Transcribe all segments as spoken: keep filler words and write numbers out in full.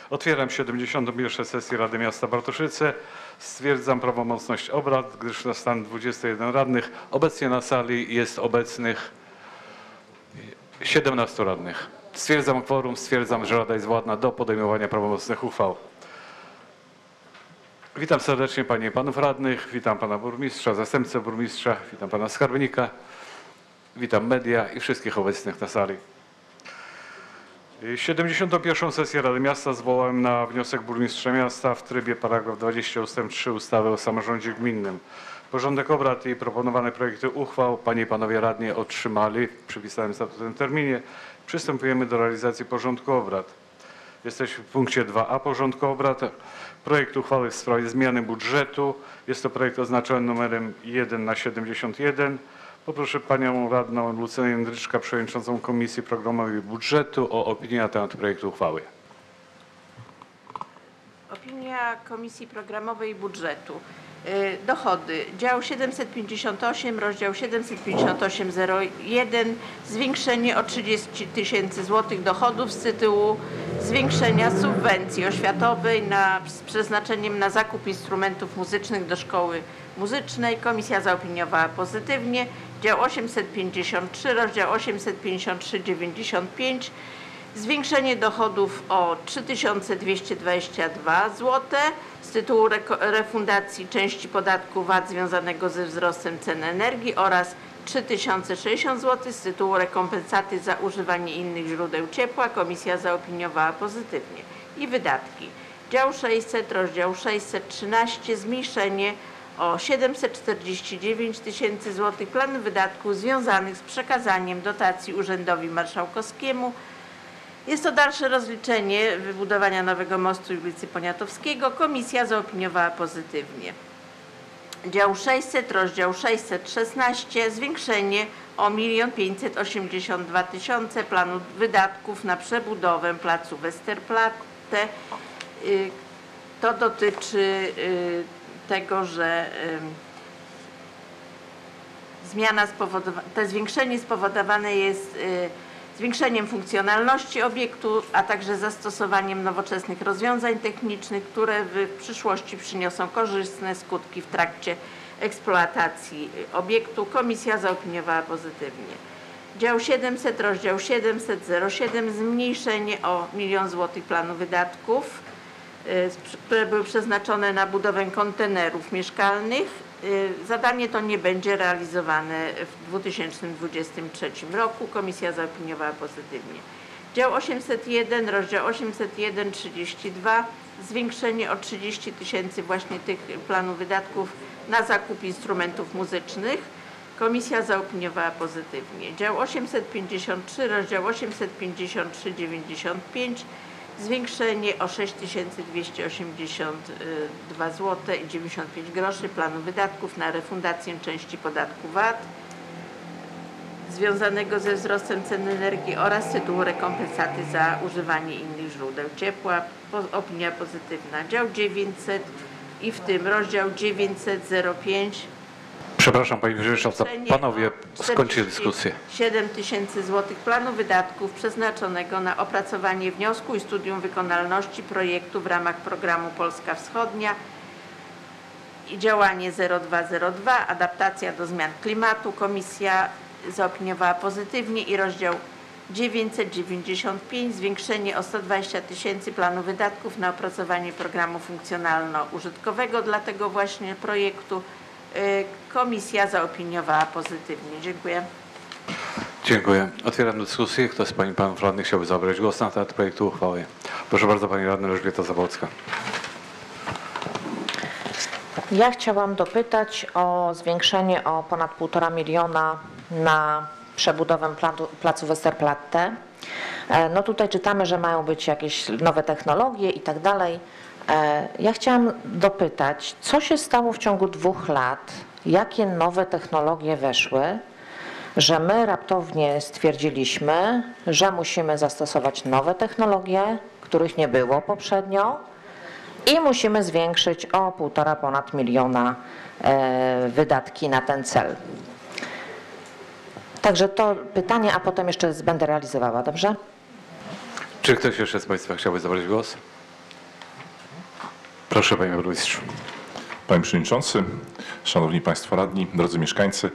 Otwieram siedemdziesiątą pierwszą sesję Rady Miasta Bartoszyce. Stwierdzam prawomocność obrad, gdyż na stan dwudziestu jeden radnych obecnie na sali jest obecnych siedemnastu radnych. Stwierdzam kworum, stwierdzam, że Rada jest władna do podejmowania prawomocnych uchwał. Witam serdecznie Panie i Panów Radnych, witam Pana Burmistrza, Zastępcę Burmistrza, witam Pana Skarbnika, witam media i wszystkich obecnych na sali. siedemdziesiątą pierwszą sesję Rady Miasta zwołałem na wniosek Burmistrza Miasta w trybie paragraf dwadzieścia ustęp trzy ustawy o samorządzie gminnym. Porządek obrad i proponowane projekty uchwał Panie i Panowie Radni otrzymali w przypisanym statutem terminie. Przystępujemy do realizacji porządku obrad. Jesteśmy w punkcie dwa a porządku obrad. Projekt uchwały w sprawie zmiany budżetu. Jest to projekt oznaczony numerem jeden na siedemdziesiąt jeden. Poproszę Panią Radną Lucynę Jędryczka, Przewodniczącą Komisji Programowej Budżetu, o opinię na temat projektu uchwały. Opinia Komisji Programowej Budżetu. Dochody. Dział siedemset pięćdziesiąt osiem, rozdział siedemset pięćdziesiąt osiem zero jeden. Zwiększenie o trzydzieści tysięcy złotych dochodów z tytułu zwiększenia subwencji oświatowej na, z przeznaczeniem na zakup instrumentów muzycznych do szkoły muzycznej. Komisja zaopiniowała pozytywnie. Dział osiemset pięćdziesiąt trzy, rozdział osiemset pięćdziesiąt trzy dziewięćdziesiąt pięć. Zwiększenie dochodów o trzy tysiące dwieście dwadzieścia dwa złote z tytułu refundacji części podatku V A T związanego ze wzrostem cen energii oraz trzy tysiące sześćdziesiąt złotych z tytułu rekompensaty za używanie innych źródeł ciepła. Komisja zaopiniowała pozytywnie. I wydatki. Dział sześćset, rozdział sześćset trzynaście, zmniejszenie o siedemset czterdzieści dziewięć tysięcy złotych planu wydatków związanych z przekazaniem dotacji Urzędowi Marszałkowskiemu. Jest to dalsze rozliczenie wybudowania nowego mostu i ulicy Poniatowskiego. Komisja zaopiniowała pozytywnie. Dział sześćset, rozdział sześćset szesnaście, zwiększenie o milion pięćset osiemdziesiąt dwa tysiące planu wydatków na przebudowę placu Westerplatte. To dotyczy tego, że zmiana spowodowana, to zwiększenie spowodowane jest zwiększeniem funkcjonalności obiektu, a także zastosowaniem nowoczesnych rozwiązań technicznych, które w przyszłości przyniosą korzystne skutki w trakcie eksploatacji obiektu. Komisja zaopiniowała pozytywnie. Dział siedemset, rozdział siedemset zero siedem, zmniejszenie o milion złotych planu wydatków, które były przeznaczone na budowę kontenerów mieszkalnych. Zadanie to nie będzie realizowane w dwa tysiące dwudziestym trzecim roku. Komisja zaopiniowała pozytywnie. Dział osiemset jeden, rozdział osiemset jeden trzydzieści dwa, zwiększenie o trzydzieści tysięcy właśnie tych planów wydatków na zakup instrumentów muzycznych. Komisja zaopiniowała pozytywnie. Dział osiemset pięćdziesiąt trzy, rozdział osiemset pięćdziesiąt trzy dziewięćdziesiąt pięć, zwiększenie o sześć tysięcy dwieście osiemdziesiąt dwa złote i dziewięćdziesiąt pięć groszy planu wydatków na refundację części podatku V A T związanego ze wzrostem cen energii oraz tytułu rekompensaty za używanie innych źródeł ciepła. Opinia pozytywna. Dział dziewięćset i w tym rozdział dziewięćset zero pięć. Przepraszam Pani Przewodnicząca, Panowie, skończcie dyskusję. siedem tysięcy złotych planu wydatków przeznaczonego na opracowanie wniosku i studium wykonalności projektu w ramach programu Polska Wschodnia i działanie zero dwa zero dwa, adaptacja do zmian klimatu. Komisja zaopiniowała pozytywnie. I rozdział dziewięćset dziewięćdziesiąt pięć, zwiększenie o sto dwadzieścia tysięcy planu wydatków na opracowanie programu funkcjonalno-użytkowego dla tego właśnie projektu. Komisja zaopiniowała pozytywnie. Dziękuję. Dziękuję. Otwieram dyskusję. Kto z Pań i Panów Radnych chciałby zabrać głos na temat projektu uchwały? Proszę bardzo, Pani Radna Elżbieta Zabłocka. Ja chciałam dopytać o zwiększenie o ponad półtora miliona na przebudowę placu, placu Westerplatte. No tutaj czytamy, że mają być jakieś nowe technologie i tak dalej. Ja chciałam dopytać, co się stało w ciągu dwóch lat, jakie nowe technologie weszły, że my raptownie stwierdziliśmy, że musimy zastosować nowe technologie, których nie było poprzednio i musimy zwiększyć o półtora ponad miliona wydatki na ten cel. Także to pytanie, a potem jeszcze będę realizowała, dobrze? Czy ktoś jeszcze z Państwa chciałby zabrać głos? Proszę, panie burmistrzu. Panie Przewodniczący, Szanowni Państwo Radni, drodzy mieszkańcy.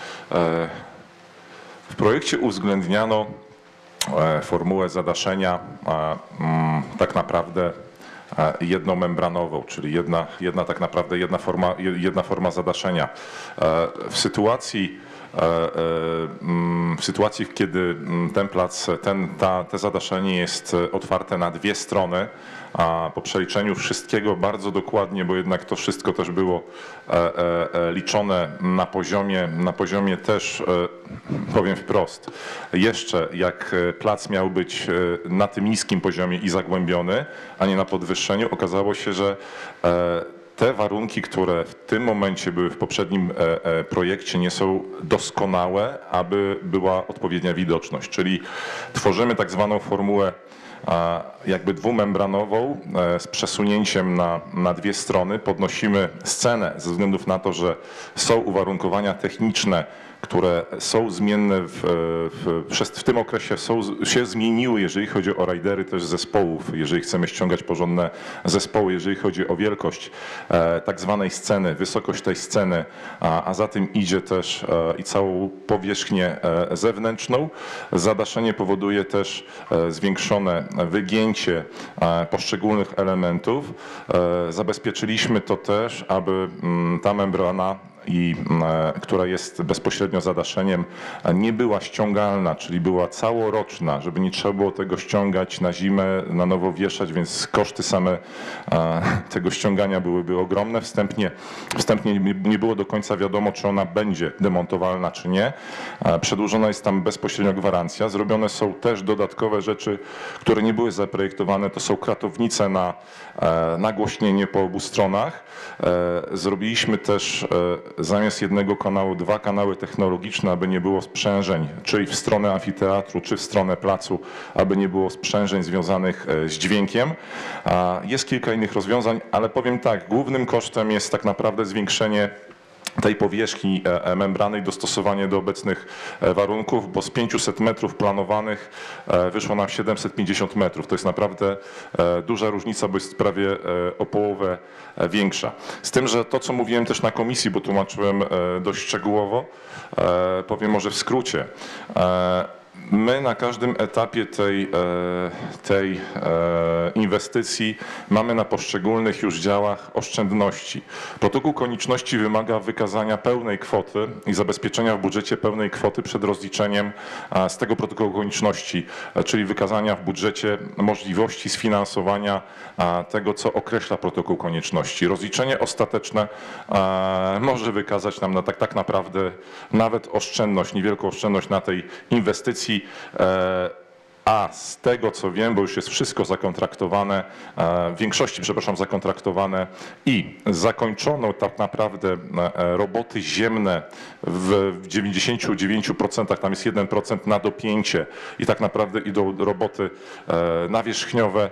W projekcie uwzględniano formułę zadaszenia tak naprawdę jednomembranową, czyli jedna, jedna tak naprawdę jedna forma, jedna forma zadaszenia. W sytuacji W sytuacji, kiedy ten plac, ten, ta, te zadaszenie jest otwarte na dwie strony, a po przeliczeniu wszystkiego bardzo dokładnie, bo jednak to wszystko też było liczone na poziomie, na poziomie też, powiem wprost, jeszcze jak plac miał być na tym niskim poziomie i zagłębiony, a nie na podwyższeniu, okazało się, że te warunki, które w tym momencie były w poprzednim projekcie, nie są doskonałe, aby była odpowiednia widoczność. Czyli tworzymy tak zwaną formułę jakby dwumembranową z przesunięciem na, na dwie strony. Podnosimy scenę ze względów na to, że są uwarunkowania techniczne, które są zmienne w, w, przez, w tym okresie są, się zmieniły, jeżeli chodzi o rajdery też zespołów, jeżeli chcemy ściągać porządne zespoły, jeżeli chodzi o wielkość e, tak zwanej sceny, wysokość tej sceny, a, a za tym idzie też e, i całą powierzchnię e, zewnętrzną. Zadaszenie powoduje też e, zwiększone wygięcie e, poszczególnych elementów. E, zabezpieczyliśmy to też, aby m, ta membrana i która jest bezpośrednio zadaszeniem, nie była ściągalna, czyli była całoroczna, żeby nie trzeba było tego ściągać na zimę, na nowo wieszać, więc koszty same tego ściągania byłyby ogromne. Wstępnie, wstępnie nie było do końca wiadomo, czy ona będzie demontowalna, czy nie. Przedłużona jest tam bezpośrednio gwarancja. Zrobione są też dodatkowe rzeczy, które nie były zaprojektowane. To są kratownice na nagłośnienie po obu stronach. Zrobiliśmy też zamiast jednego kanału dwa kanały technologiczne, aby nie było sprzężeń, czyli w stronę amfiteatru, czy w stronę placu, aby nie było sprzężeń związanych z dźwiękiem. Jest kilka innych rozwiązań, ale powiem tak, głównym kosztem jest tak naprawdę zwiększenie tej powierzchni membrany i dostosowanie do obecnych warunków, bo z pięciuset metrów planowanych wyszło nam siedemset pięćdziesiąt metrów. To jest naprawdę duża różnica, bo jest prawie o połowę większa. Z tym, że to, co mówiłem też na komisji, bo tłumaczyłem dość szczegółowo, powiem może w skrócie. My na każdym etapie tej, tej inwestycji mamy na poszczególnych już działach oszczędności. Protokół konieczności wymaga wykazania pełnej kwoty i zabezpieczenia w budżecie pełnej kwoty przed rozliczeniem z tego protokołu konieczności, czyli wykazania w budżecie możliwości sfinansowania tego, co określa protokół konieczności. Rozliczenie ostateczne może wykazać nam na tak, tak naprawdę nawet oszczędność, niewielką oszczędność na tej inwestycji. A z tego, co wiem, bo już jest wszystko zakontraktowane, w większości, przepraszam, zakontraktowane i zakończono tak naprawdę roboty ziemne w dziewięćdziesięciu dziewięciu procentach, tam jest jeden procent na dopięcie i tak naprawdę idą roboty nawierzchniowe.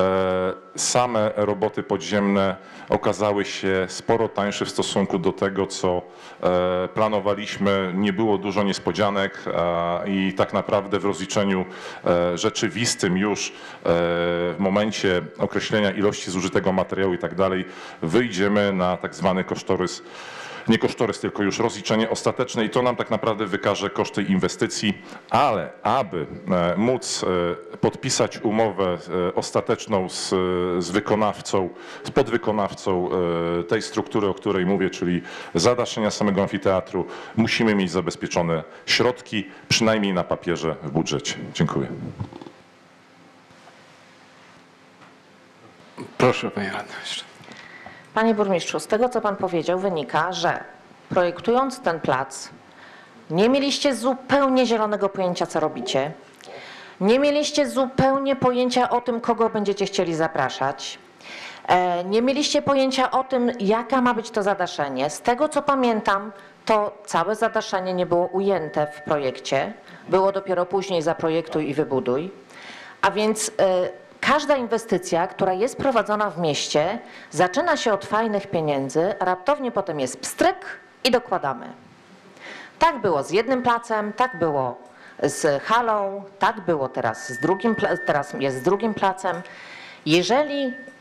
Same roboty podziemne okazały się sporo tańsze w stosunku do tego, co planowaliśmy. Nie było dużo niespodzianek i tak naprawdę w rozliczeniu rzeczywistym już w momencie określenia ilości zużytego materiału i tak dalej wyjdziemy na tak zwany kosztorys, nie kosztorys, tylko już rozliczenie ostateczne i to nam tak naprawdę wykaże koszty inwestycji, ale aby móc podpisać umowę ostateczną z, z wykonawcą, z podwykonawcą tej struktury, o której mówię, czyli zadaszenia samego amfiteatru, musimy mieć zabezpieczone środki, przynajmniej na papierze w budżecie. Dziękuję. Proszę, panie radny jeszcze. Panie burmistrzu, z tego co pan powiedział wynika, że projektując ten plac nie mieliście zupełnie zielonego pojęcia, co robicie. Nie mieliście zupełnie pojęcia o tym, kogo będziecie chcieli zapraszać. Nie mieliście pojęcia o tym, jaka ma być to zadaszenie. Z tego co pamiętam, to całe zadaszenie nie było ujęte w projekcie. Było dopiero później zaprojektuj i wybuduj. A więc każda inwestycja, która jest prowadzona w mieście, zaczyna się od fajnych pieniędzy, a raptownie potem jest pstryk i dokładamy. Tak było z jednym placem, tak było z halą, tak było teraz z drugim, teraz jest z drugim placem. Jeżeli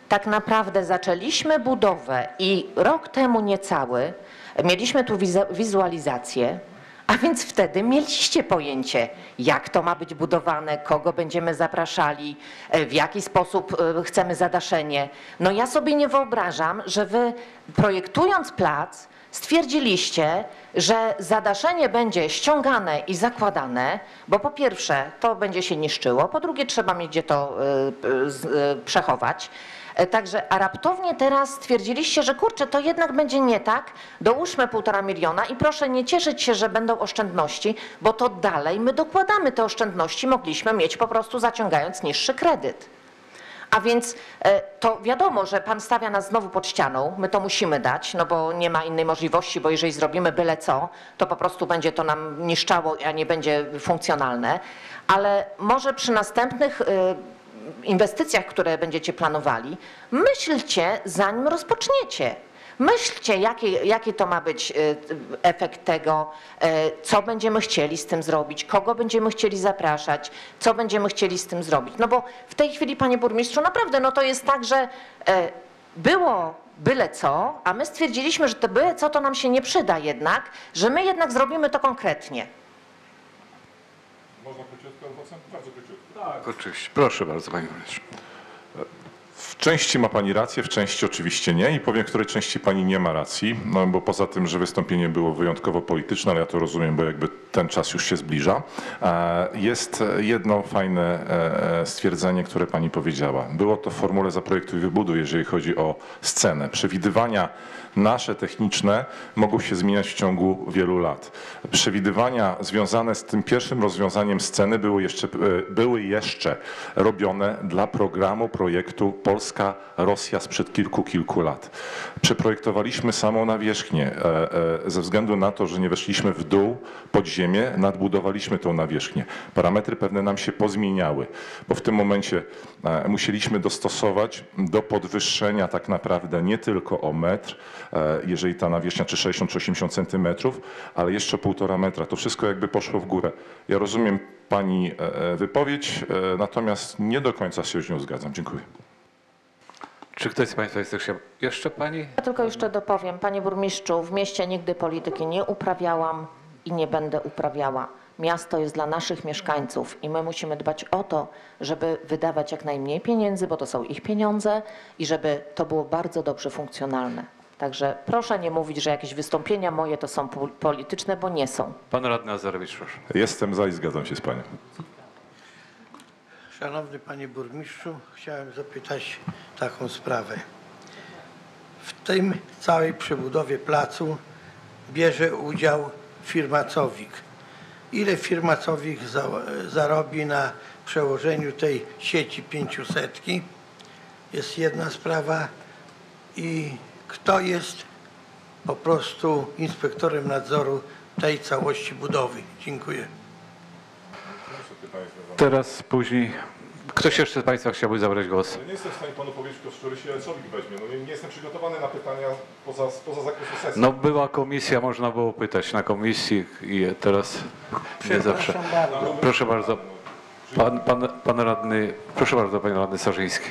tak naprawdę zaczęliśmy budowę i rok temu niecały mieliśmy tu wizu- wizualizację, a więc wtedy mieliście pojęcie, jak to ma być budowane, kogo będziemy zapraszali, w jaki sposób e, chcemy zadaszenie. No ja sobie nie wyobrażam, że wy projektując plac stwierdziliście, że zadaszenie będzie ściągane i zakładane, bo po pierwsze to będzie się niszczyło, po drugie trzeba mieć gdzie to y, y, y, przechować. Także, a raptownie teraz stwierdziliście, że kurczę, to jednak będzie nie tak, dołóżmy półtora miliona i proszę nie cieszyć się, że będą oszczędności, bo to dalej my dokładamy te oszczędności, mogliśmy mieć po prostu zaciągając niższy kredyt. A więc e, to wiadomo, że pan stawia nas znowu pod ścianą, my to musimy dać, no bo nie ma innej możliwości, bo jeżeli zrobimy byle co, to po prostu będzie to nam niszczało, a nie będzie funkcjonalne. Ale może przy następnych e, inwestycjach, które będziecie planowali, myślcie zanim rozpoczniecie. Myślcie, jaki, jaki to ma być efekt tego, co będziemy chcieli z tym zrobić, kogo będziemy chcieli zapraszać, co będziemy chcieli z tym zrobić. No bo w tej chwili, panie burmistrzu, naprawdę no to jest tak, że było byle co, a my stwierdziliśmy, że to byle co to nam się nie przyda jednak, że my jednak zrobimy to konkretnie. Można króciutko, bardzo króciutko. Tak, oczywiście. Proszę bardzo, panie burmistrzu. W części ma pani rację, w części oczywiście nie i powiem, w której części pani nie ma racji, no bo poza tym, że wystąpienie było wyjątkowo polityczne, ale ja to rozumiem, bo jakby ten czas już się zbliża, jest jedno fajne stwierdzenie, które pani powiedziała. Było to w formule zaprojektuj i wybuduj, jeżeli chodzi o scenę. Przewidywania nasze techniczne mogą się zmieniać w ciągu wielu lat. Przewidywania związane z tym pierwszym rozwiązaniem sceny były jeszcze, były jeszcze robione dla programu projektu Polska-Rosja sprzed kilku, kilku lat. Przeprojektowaliśmy samą nawierzchnię ze względu na to, że nie weszliśmy w dół pod ziemię, nadbudowaliśmy tą nawierzchnię. Parametry pewne nam się pozmieniały, bo w tym momencie musieliśmy dostosować do podwyższenia tak naprawdę nie tylko o metr, jeżeli ta nawierzchnia czy sześćdziesiąt czy osiemdziesiąt centymetrów, ale jeszcze półtora metra. To wszystko jakby poszło w górę. Ja rozumiem pani wypowiedź, natomiast nie do końca się z nią zgadzam. Dziękuję. Czy ktoś z państwa jest jeszcze, jeszcze pani? Ja tylko jeszcze dopowiem, panie burmistrzu, w mieście nigdy polityki nie uprawiałam i nie będę uprawiała. Miasto jest dla naszych mieszkańców i my musimy dbać o to, żeby wydawać jak najmniej pieniędzy, bo to są ich pieniądze i żeby to było bardzo dobrze funkcjonalne. Także proszę nie mówić, że jakieś wystąpienia moje to są polityczne, bo nie są. Pan radny Azarowicz, proszę. Jestem za i zgadzam się z panią. Szanowny panie burmistrzu, chciałem zapytać taką sprawę. W tym całej przebudowie placu bierze udział firma Cowik. Ile firma Cowik za, zarobi na przełożeniu tej sieci pięciusetki? Jest jedna sprawa. I kto jest po prostu inspektorem nadzoru tej całości budowy? Dziękuję. Teraz później. Ktoś jeszcze z państwa chciałby zabrać głos? Nie jestem w stanie panu powiedzieć, kto z który się Czowik weźmie. No nie, nie jestem przygotowany na pytania poza, poza zakresu sesji. No była komisja, można było pytać na komisji i teraz nie zawsze. bardzo. Proszę bardzo. Pan, pan, pan radny, proszę bardzo, panie radny Sarzyński.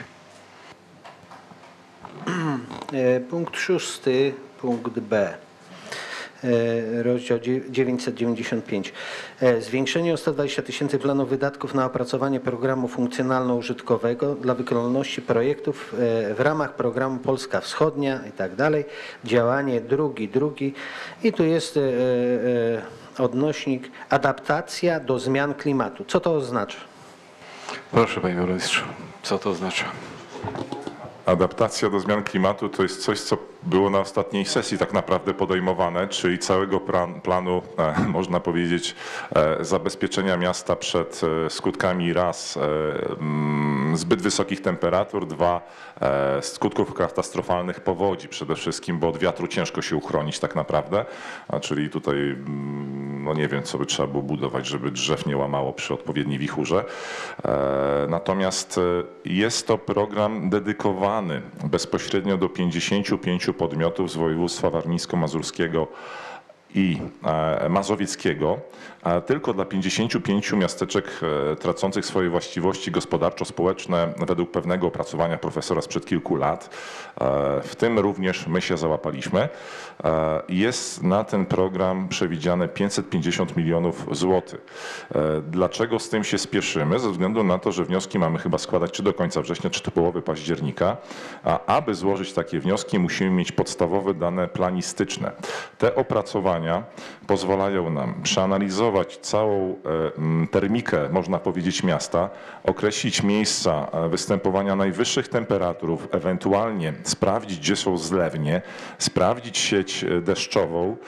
Punkt szósty, punkt B. Rozdział dziewięćset dziewięćdziesiąt pięć. Zwiększenie o sto dwadzieścia tysięcy planu wydatków na opracowanie programu funkcjonalno-użytkowego dla wykonalności projektów w ramach programu Polska Wschodnia i tak dalej. Działanie drugi, drugi. I tu jest odnośnik adaptacja do zmian klimatu. Co to oznacza? Proszę, panie burmistrzu, co to oznacza? Adaptacja do zmian klimatu to jest coś, co było na ostatniej sesji tak naprawdę podejmowane, czyli całego plan, planu, e, można powiedzieć, e, zabezpieczenia miasta przed e, skutkami raz e, m, zbyt wysokich temperatur, dwa e, skutków katastrofalnych powodzi przede wszystkim, bo od wiatru ciężko się uchronić tak naprawdę, a czyli tutaj m, no nie wiem, co by trzeba było budować, żeby drzew nie łamało przy odpowiedniej wichurze. E, natomiast jest to program dedykowany bezpośrednio do pięćdziesięciu pięciu podmiotów z województwa warmińsko-mazurskiego i mazowieckiego, a tylko dla pięćdziesięciu pięciu miasteczek tracących swoje właściwości gospodarczo-społeczne według pewnego opracowania profesora sprzed kilku lat, w tym również my się załapaliśmy, jest na ten program przewidziane pięćset pięćdziesiąt milionów złotych. Dlaczego z tym się spieszymy? Ze względu na to, że wnioski mamy chyba składać czy do końca września, czy do połowy października, a aby złożyć takie wnioski, musimy mieć podstawowe dane planistyczne. Te opracowania pozwalają nam przeanalizować całą termikę, można powiedzieć, miasta, określić miejsca występowania najwyższych temperatur, ewentualnie sprawdzić, gdzie są zlewnie, sprawdzić sieć deszczową.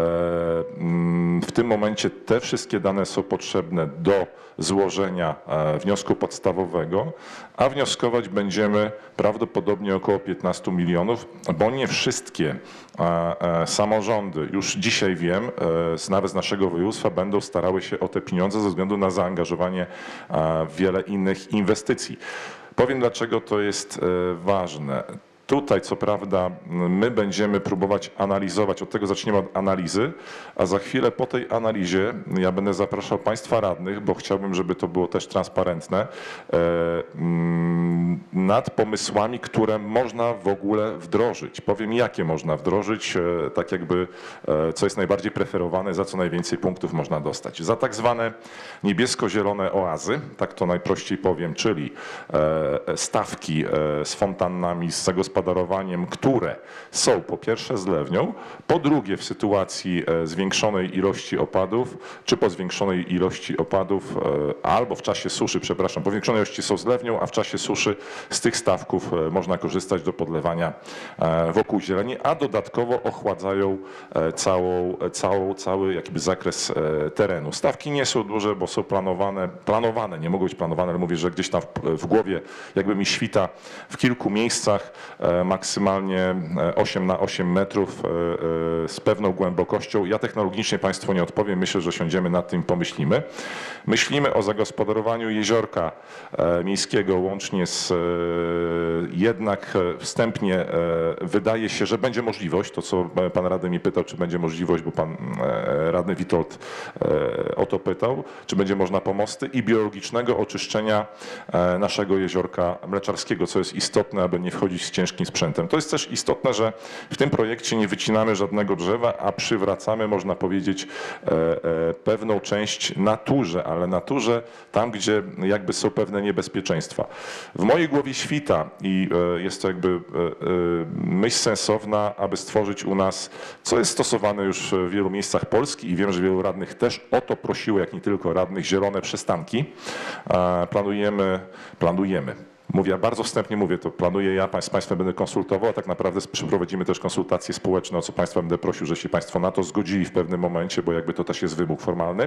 W tym momencie te wszystkie dane są potrzebne do złożenia wniosku podstawowego, a wnioskować będziemy prawdopodobnie około piętnastu milionów, bo nie wszystkie samorządy, już dzisiaj wiem, nawet z naszego województwa, będą starały się o te pieniądze ze względu na zaangażowanie w wiele innych inwestycji. Powiem, dlaczego to jest ważne. Tutaj, co prawda, my będziemy próbować analizować, od tego zaczniemy od analizy, a za chwilę po tej analizie ja będę zapraszał Państwa radnych, bo chciałbym, żeby to było też transparentne, nad pomysłami, które można w ogóle wdrożyć. Powiem, jakie można wdrożyć, tak jakby, co jest najbardziej preferowane, za co najwięcej punktów można dostać. Za tak zwane niebiesko-zielone oazy, tak to najprościej powiem, czyli stawki z fontannami, z zagospodarowaniem, które są po pierwsze zlewnią, po drugie w sytuacji zwiększonej ilości opadów, czy po zwiększonej ilości opadów, albo w czasie suszy, przepraszam, po zwiększonej ilości są zlewnią, a w czasie suszy z tych stawków można korzystać do podlewania wokół zieleni, a dodatkowo ochładzają całą, całą, cały jakby zakres terenu. Stawki nie są duże, bo są planowane, planowane, nie mogą być planowane, ale mówię, że gdzieś tam w, w głowie jakby mi świta w kilku miejscach, maksymalnie osiem na osiem metrów z pewną głębokością. Ja technologicznie Państwu nie odpowiem, myślę, że siądziemy nad tym i pomyślimy. Myślimy o zagospodarowaniu jeziorka miejskiego łącznie z jednak wstępnie wydaje się, że będzie możliwość, to co Pan Radny mi pytał, czy będzie możliwość, bo Pan Radny Witold o to pytał, czy będzie można pomosty i biologicznego oczyszczenia naszego jeziorka mleczarskiego, co jest istotne, aby nie wchodzić z ciężkim sprzętem. To jest też istotne, że w tym projekcie nie wycinamy żadnego drzewa, a przywracamy, można powiedzieć, pewną część naturze, ale naturze tam, gdzie jakby są pewne niebezpieczeństwa. W mojej głowie świta i jest to jakby myśl sensowna, aby stworzyć u nas, co jest stosowane już w wielu miejscach Polski i wiem, że wielu radnych też o to prosiło, jak nie tylko radnych, zielone przystanki. Planujemy, planujemy. Mówię, bardzo wstępnie mówię, to planuję ja, z Państwem będę konsultował, a tak naprawdę przeprowadzimy też konsultacje społeczne, o co Państwa będę prosił, że się Państwo na to zgodzili w pewnym momencie, bo jakby to też jest wymóg formalny.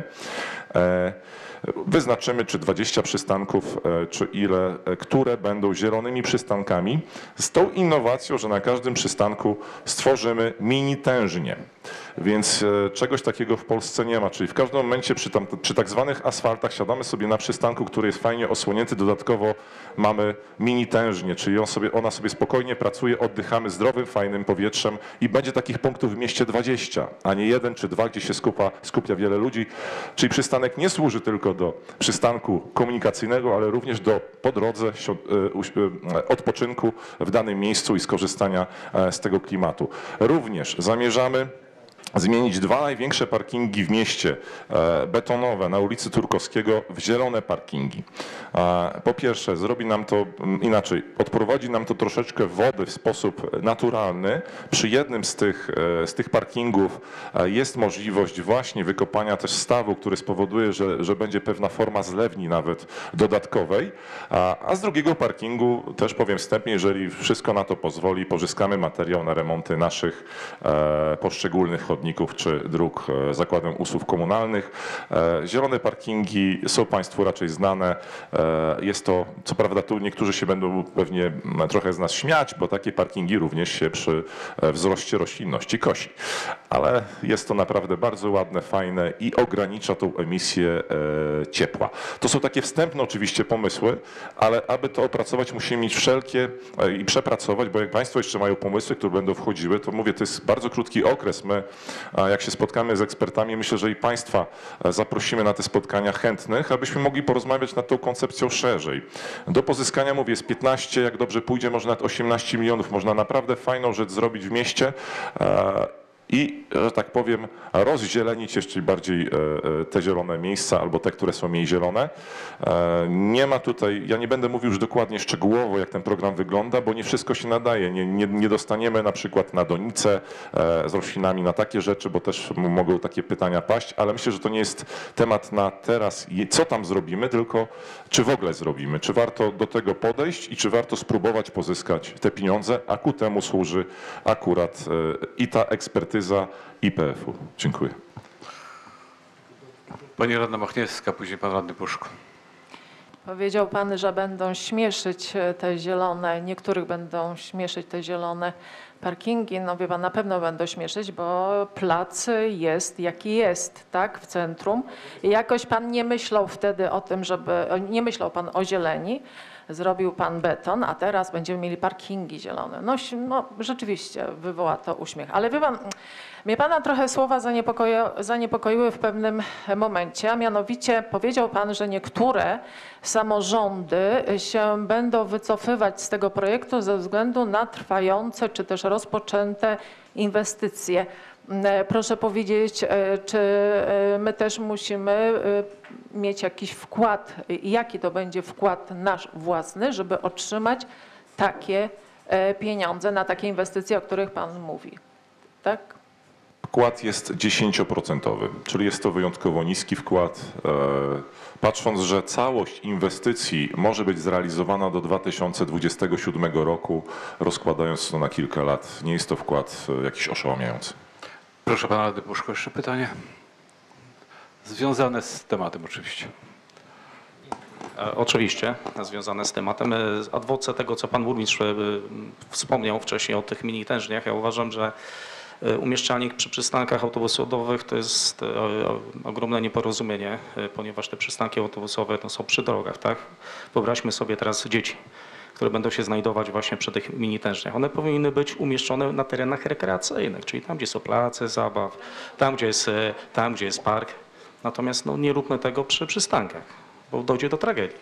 Wyznaczymy, czy dwadzieścia przystanków, czy ile, które będą zielonymi przystankami, z tą innowacją, że na każdym przystanku stworzymy mini tężnię. Więc czegoś takiego w Polsce nie ma, czyli w każdym momencie przy, tam, przy tak zwanych asfaltach siadamy sobie na przystanku, który jest fajnie osłonięty, dodatkowo mamy mini tężnię, czyli on sobie, ona sobie spokojnie pracuje, oddychamy zdrowym, fajnym powietrzem i będzie takich punktów w mieście dwadzieścia, a nie jeden czy dwa, gdzie się skupa, skupia wiele ludzi. Czyli przystanek nie służy tylko do przystanku komunikacyjnego, ale również do po drodze odpoczynku w danym miejscu i skorzystania z tego klimatu. Również zamierzamy zmienić dwa największe parkingi w mieście, betonowe na ulicy Turkowskiego, w zielone parkingi. Po pierwsze, zrobi nam to inaczej, odprowadzi nam to troszeczkę wody w sposób naturalny. Przy jednym z tych, z tych parkingów jest możliwość właśnie wykopania też stawu, który spowoduje, że, że będzie pewna forma zlewni nawet dodatkowej. A z drugiego parkingu, też powiem wstępnie, jeżeli wszystko na to pozwoli, pozyskamy materiał na remonty naszych poszczególnych chodników czy dróg Zakładem Usług Komunalnych. Zielone parkingi są Państwu raczej znane. Jest to, co prawda tu niektórzy się będą pewnie trochę z nas śmiać, bo takie parkingi również się przy wzroście roślinności kosi. Ale jest to naprawdę bardzo ładne, fajne i ogranicza tą emisję ciepła. To są takie wstępne oczywiście pomysły, ale aby to opracować, musimy mieć wszelkie i przepracować, bo jak Państwo jeszcze mają pomysły, które będą wchodziły, to mówię, to jest bardzo krótki okres. My A jak się spotkamy z ekspertami, myślę, że i Państwa zaprosimy na te spotkania chętnych, abyśmy mogli porozmawiać nad tą koncepcją szerzej. Do pozyskania, mówię, jest piętnaście, jak dobrze pójdzie, może nawet osiemnaście milionów. Można naprawdę fajną rzecz zrobić w mieście i, że tak powiem, rozzielenić jeszcze bardziej te zielone miejsca albo te, które są mniej zielone. Nie ma tutaj, ja nie będę mówił już dokładnie szczegółowo, jak ten program wygląda, bo nie wszystko się nadaje. Nie, nie, nie dostaniemy na przykład na donice z roślinami, na takie rzeczy, bo też mogą takie pytania paść, ale myślę, że to nie jest temat na teraz, co tam zrobimy, tylko czy w ogóle zrobimy, czy warto do tego podejść i czy warto spróbować pozyskać te pieniądze, a ku temu służy akurat i ta ekspertyza I P F u. Dziękuję. Pani radna Machniewska, później pan radny Puszko. Powiedział pan, że będą śmieszyć te zielone, niektórych będą śmieszyć te zielone parkingi. No wie pan, na pewno będą śmieszyć, bo plac jest jaki jest, tak, w centrum. I jakoś pan nie myślał wtedy o tym, żeby, nie myślał pan o zieleni. Zrobił pan beton, a teraz będziemy mieli parkingi zielone. No, no rzeczywiście wywoła to uśmiech. Ale wie pan, mnie pana trochę słowa zaniepokoiły w pewnym momencie, a mianowicie powiedział pan, że niektóre samorządy się będą wycofywać z tego projektu ze względu na trwające czy też rozpoczęte inwestycje. Proszę powiedzieć, czy my też musimy mieć jakiś wkład, jaki to będzie wkład nasz własny, żeby otrzymać takie pieniądze na takie inwestycje, o których pan mówi, tak? Wkład jest dziesięcioprocentowy, czyli jest to wyjątkowo niski wkład. Patrząc, że całość inwestycji może być zrealizowana do dwa tysiące dwudziestego siódmego roku, rozkładając to na kilka lat, nie jest to wkład jakiś oszałamiający. Proszę pana radny Puszko, jeszcze pytanie. Związane z tematem oczywiście. Oczywiście, związane z tematem. Ad voce tego, co pan burmistrz wspomniał wcześniej o tych mini tężniach, ja uważam, że umieszczanie ich przy przystankach autobusowych to jest ogromne nieporozumienie, ponieważ te przystanki autobusowe no, są przy drogach, tak? Wyobraźmy sobie teraz dzieci, które będą się znajdować właśnie przy tych mini tężniach. One powinny być umieszczone na terenach rekreacyjnych, czyli tam, gdzie są place zabaw, tam, gdzie jest, tam, gdzie jest park. Natomiast no, nie róbmy tego przy przystankach, bo dojdzie do tragedii.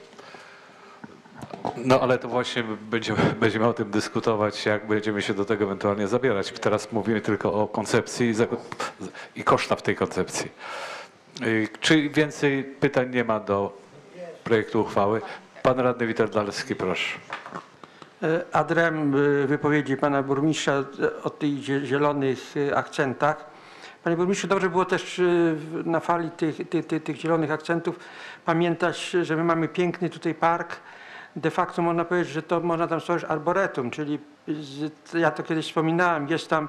No ale to właśnie będziemy, będziemy o tym dyskutować, jak będziemy się do tego ewentualnie zabierać. Teraz mówimy tylko o koncepcji i, i koszta w tej koncepcji. Czy więcej pytań nie ma do projektu uchwały? Pan radny Witold Dalski, proszę. Adrem wypowiedzi pana burmistrza o tych zielonych akcentach. Panie burmistrzu, dobrze było też na fali tych, tych, tych, tych zielonych akcentów pamiętać, że my mamy piękny tutaj park. De facto można powiedzieć, że to można tam stworzyć arboretum, czyli ja to kiedyś wspominałem, jest tam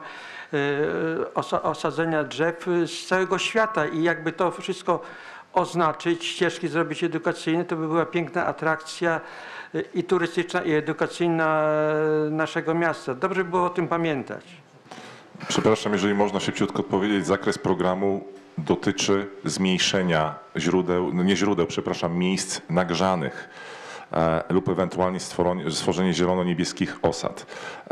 osadzenia drzew z całego świata i jakby to wszystko oznaczyć, ścieżki zrobić edukacyjne, to by była piękna atrakcja i turystyczna, i edukacyjna naszego miasta. Dobrze by było o tym pamiętać. Przepraszam, jeżeli można szybciutko odpowiedzieć, zakres programu dotyczy zmniejszenia źródeł, no nie źródeł, przepraszam, miejsc nagrzanych lub ewentualnie stworzenie, stworzenie zielono-niebieskich osad.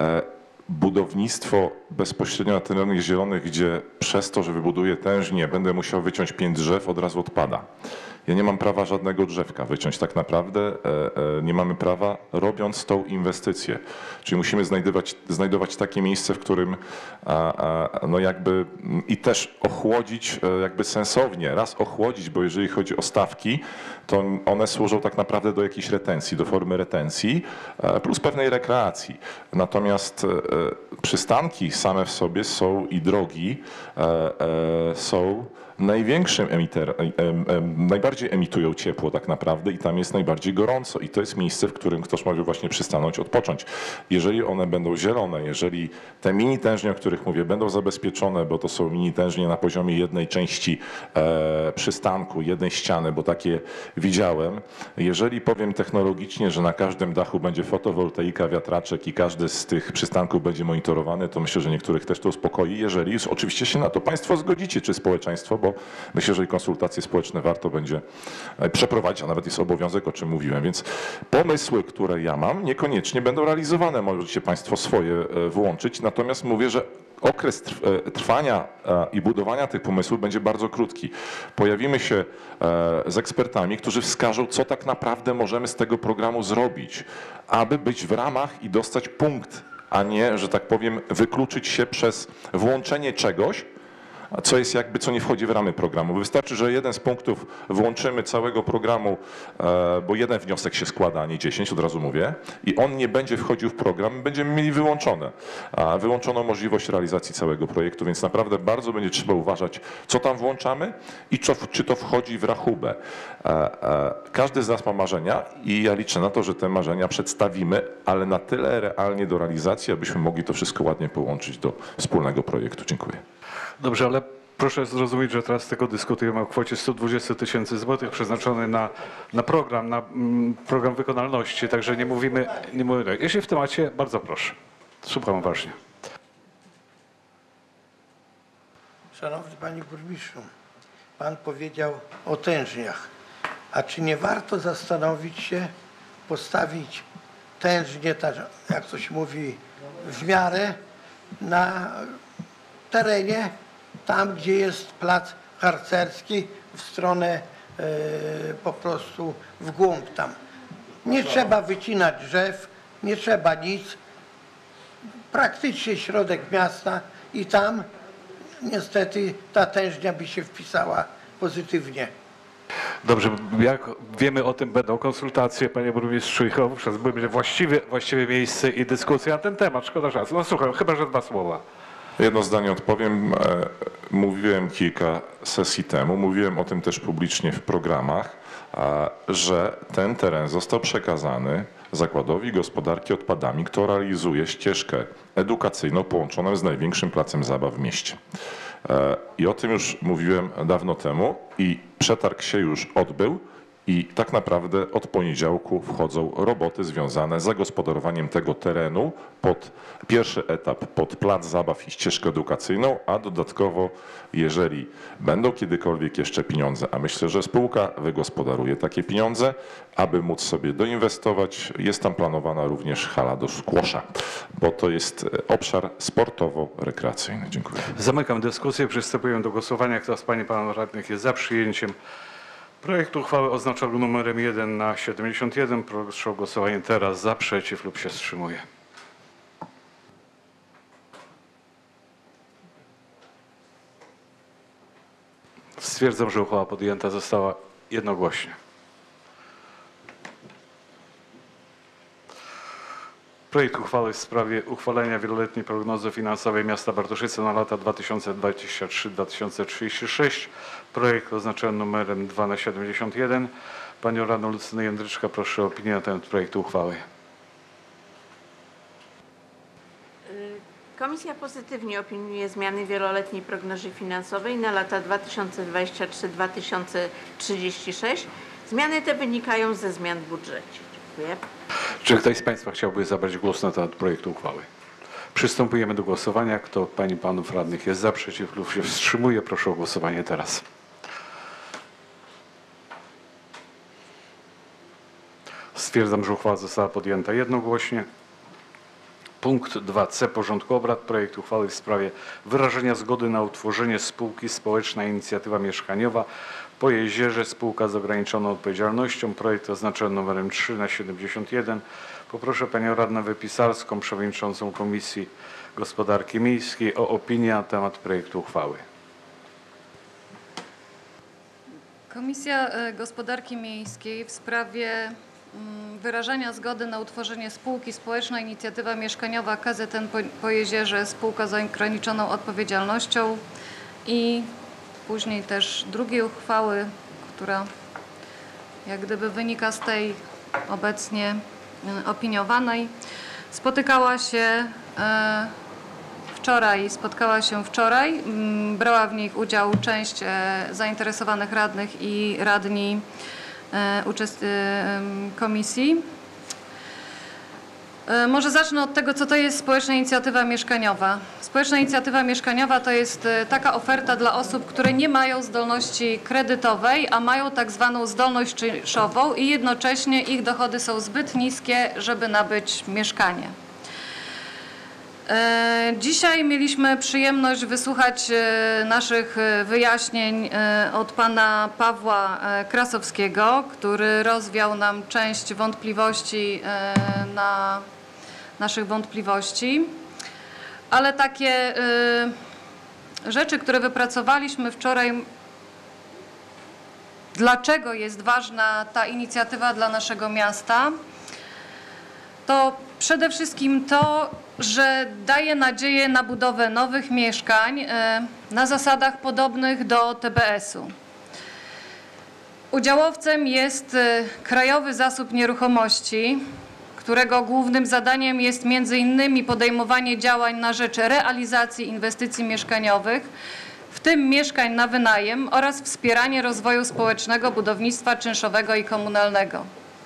Budownictwo bezpośrednio na terenach zielonych, gdzie przez to, że wybuduję tężnię, będę musiał wyciąć pięć drzew, od razu odpada. Ja nie mam prawa żadnego drzewka wyciąć tak naprawdę, nie mamy prawa robiąc tą inwestycję. Czyli musimy znajdować, znajdować takie miejsce, w którym no jakby i też ochłodzić jakby sensownie, raz ochłodzić, bo jeżeli chodzi o stawki, to one służą tak naprawdę do jakiejś retencji, do formy retencji plus pewnej rekreacji. Natomiast przystanki same w sobie są i drogi są największym emiter, najbardziej emitują ciepło tak naprawdę i tam jest najbardziej gorąco i to jest miejsce, w którym ktoś może właśnie przystanąć, odpocząć. Jeżeli one będą zielone, jeżeli te mini tężnie, o których mówię, będą zabezpieczone, bo to są mini tężnie na poziomie jednej części e, przystanku, jednej ściany, bo takie widziałem, jeżeli powiem technologicznie, że na każdym dachu będzie fotowoltaika, wiatraczek i każdy z tych przystanków będzie monitorowany, to myślę, że niektórych też to uspokoi, jeżeli oczywiście się na to państwo zgodzicie, czy społeczeństwo, bo myślę, że i konsultacje społeczne warto będzie przeprowadzić, a nawet jest obowiązek, o czym mówiłem. Więc pomysły, które ja mam, niekoniecznie będą realizowane. Możecie państwo swoje włączyć, natomiast mówię, że okres trwania i budowania tych pomysłów będzie bardzo krótki. Pojawimy się z ekspertami, którzy wskażą, co tak naprawdę możemy z tego programu zrobić, aby być w ramach i dostać punkt, a nie, że tak powiem, wykluczyć się przez włączenie czegoś, co jest jakby, co nie wchodzi w ramy programu. Wystarczy, że jeden z punktów włączymy całego programu, bo jeden wniosek się składa, a nie dziesięć, od razu mówię, i on nie będzie wchodził w program, będziemy mieli wyłączone, wyłączoną możliwość realizacji całego projektu, więc naprawdę bardzo będzie trzeba uważać, co tam włączamy i czy, czy to wchodzi w rachubę. Każdy z nas ma marzenia i ja liczę na to, że te marzenia przedstawimy, ale na tyle realnie do realizacji, abyśmy mogli to wszystko ładnie połączyć do wspólnego projektu. Dziękuję. Dobrze, ale proszę zrozumieć, że teraz tylko dyskutujemy o kwocie stu dwudziestu tysięcy złotych przeznaczonej na, na program, na mm, program wykonalności, także nie mówimy, nie mówimy. Jeśli w temacie, bardzo proszę. Słucham uważnie. Szanowny Panie Burmistrzu, Pan powiedział o tężniach. A czy nie warto zastanowić się, postawić tężnie, jak to się mówi, w miarę na terenie, tam gdzie jest plac harcerski, w stronę e, po prostu w głąb tam. Nie trzeba wycinać drzew, nie trzeba nic. Praktycznie środek miasta i tam niestety ta tężnia by się wpisała pozytywnie. Dobrze, jak wiemy o tym, będą konsultacje, panie burmistrzu, i będzie właściwie, właściwe miejsce i dyskusja na ten temat. Szkoda czasu. No słuchaj, chyba że dwa słowa. Jedno zdanie odpowiem. Mówiłem kilka sesji temu, mówiłem o tym też publicznie w programach, że ten teren został przekazany Zakładowi Gospodarki Odpadami, kto realizuje ścieżkę edukacyjną połączoną z największym placem zabaw w mieście. I o tym już mówiłem dawno temu i przetarg się już odbył. I tak naprawdę od poniedziałku wchodzą roboty związane z zagospodarowaniem tego terenu pod pierwszy etap pod plac zabaw i ścieżkę edukacyjną, a dodatkowo, jeżeli będą kiedykolwiek jeszcze pieniądze, a myślę, że spółka wygospodaruje takie pieniądze, aby móc sobie doinwestować, jest tam planowana również hala do squasha, bo to jest obszar sportowo-rekreacyjny. Dziękuję. Zamykam dyskusję, przystępujemy do głosowania. Kto z pań i panów radnych jest za przyjęciem projektu uchwały oznaczonego numerem jeden na siedemdziesiąt jeden, proszę o głosowanie teraz za, przeciw lub się wstrzymuje. Stwierdzam, że uchwała podjęta została jednogłośnie. Projekt uchwały w sprawie uchwalenia wieloletniej prognozy finansowej miasta Bartoszyce na lata dwa tysiące dwudziesty trzeci do dwa tysiące trzydziestego szóstego. Projekt oznaczony numerem dwa na siedemdziesiąt jeden. Panią radną Lucynę Jędryczka proszę o opinię na temat projektu uchwały. Komisja pozytywnie opiniuje zmiany wieloletniej prognozy finansowej na lata dwa tysiące dwudziesty trzeci do dwa tysiące trzydziestego szóstego. Zmiany te wynikają ze zmian w budżecie. Dziękuję. Czy ktoś z państwa chciałby zabrać głos na temat projektu uchwały? Przystępujemy do głosowania. Kto pań i panów radnych jest za, przeciw lub się wstrzymuje, proszę o głosowanie teraz. Stwierdzam, że uchwała została podjęta jednogłośnie. Punkt dwa c porządku obrad. Projekt uchwały w sprawie wyrażenia zgody na utworzenie spółki Społeczna Inicjatywa Mieszkaniowa po Jezierze, spółka z ograniczoną odpowiedzialnością. Projekt oznaczony numerem trzy na siedemdziesiąt jeden. Poproszę panią radną Wypisarską, przewodniczącą Komisji Gospodarki Miejskiej, o opinię na temat projektu uchwały. Komisja Gospodarki Miejskiej w sprawie wyrażenia zgody na utworzenie spółki Społeczna Inicjatywa Mieszkaniowa K Z N po Jezierze, spółka z ograniczoną odpowiedzialnością, i później też drugiej uchwały, która jak gdyby wynika z tej obecnie opiniowanej, spotykała się wczoraj, spotkała się wczoraj, brała w nich udział część zainteresowanych radnych i radni komisji. Może zacznę od tego, co to jest Społeczna Inicjatywa Mieszkaniowa. Społeczna Inicjatywa Mieszkaniowa to jest taka oferta dla osób, które nie mają zdolności kredytowej, a mają tak zwaną zdolność czynszową i jednocześnie ich dochody są zbyt niskie, żeby nabyć mieszkanie. E, Dzisiaj mieliśmy przyjemność wysłuchać e, naszych e, wyjaśnień e, od pana Pawła e, Krasowskiego, który rozwiał nam część wątpliwości e, na naszych wątpliwości, ale takie e, rzeczy, które wypracowaliśmy wczoraj, dlaczego jest ważna ta inicjatywa dla naszego miasta, to przede wszystkim to, że daje nadzieję na budowę nowych mieszkań e, na zasadach podobnych do T B S-u. Udziałowcem jest e, Krajowy Zasób Nieruchomości, którego głównym zadaniem jest między innymi podejmowanie działań na rzecz realizacji inwestycji mieszkaniowych, w tym mieszkań na wynajem, oraz wspieranie rozwoju społecznego, budownictwa czynszowego i komunalnego.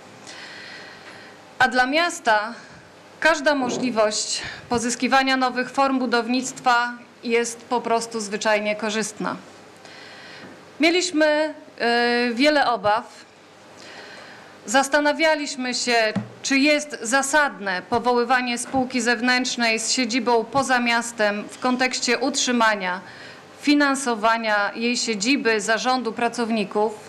A dla miasta każda możliwość pozyskiwania nowych form budownictwa jest po prostu zwyczajnie korzystna. Mieliśmy y, wiele obaw. Zastanawialiśmy się, czy jest zasadne powoływanie spółki zewnętrznej z siedzibą poza miastem w kontekście utrzymania, finansowania jej siedziby, zarządu, pracowników,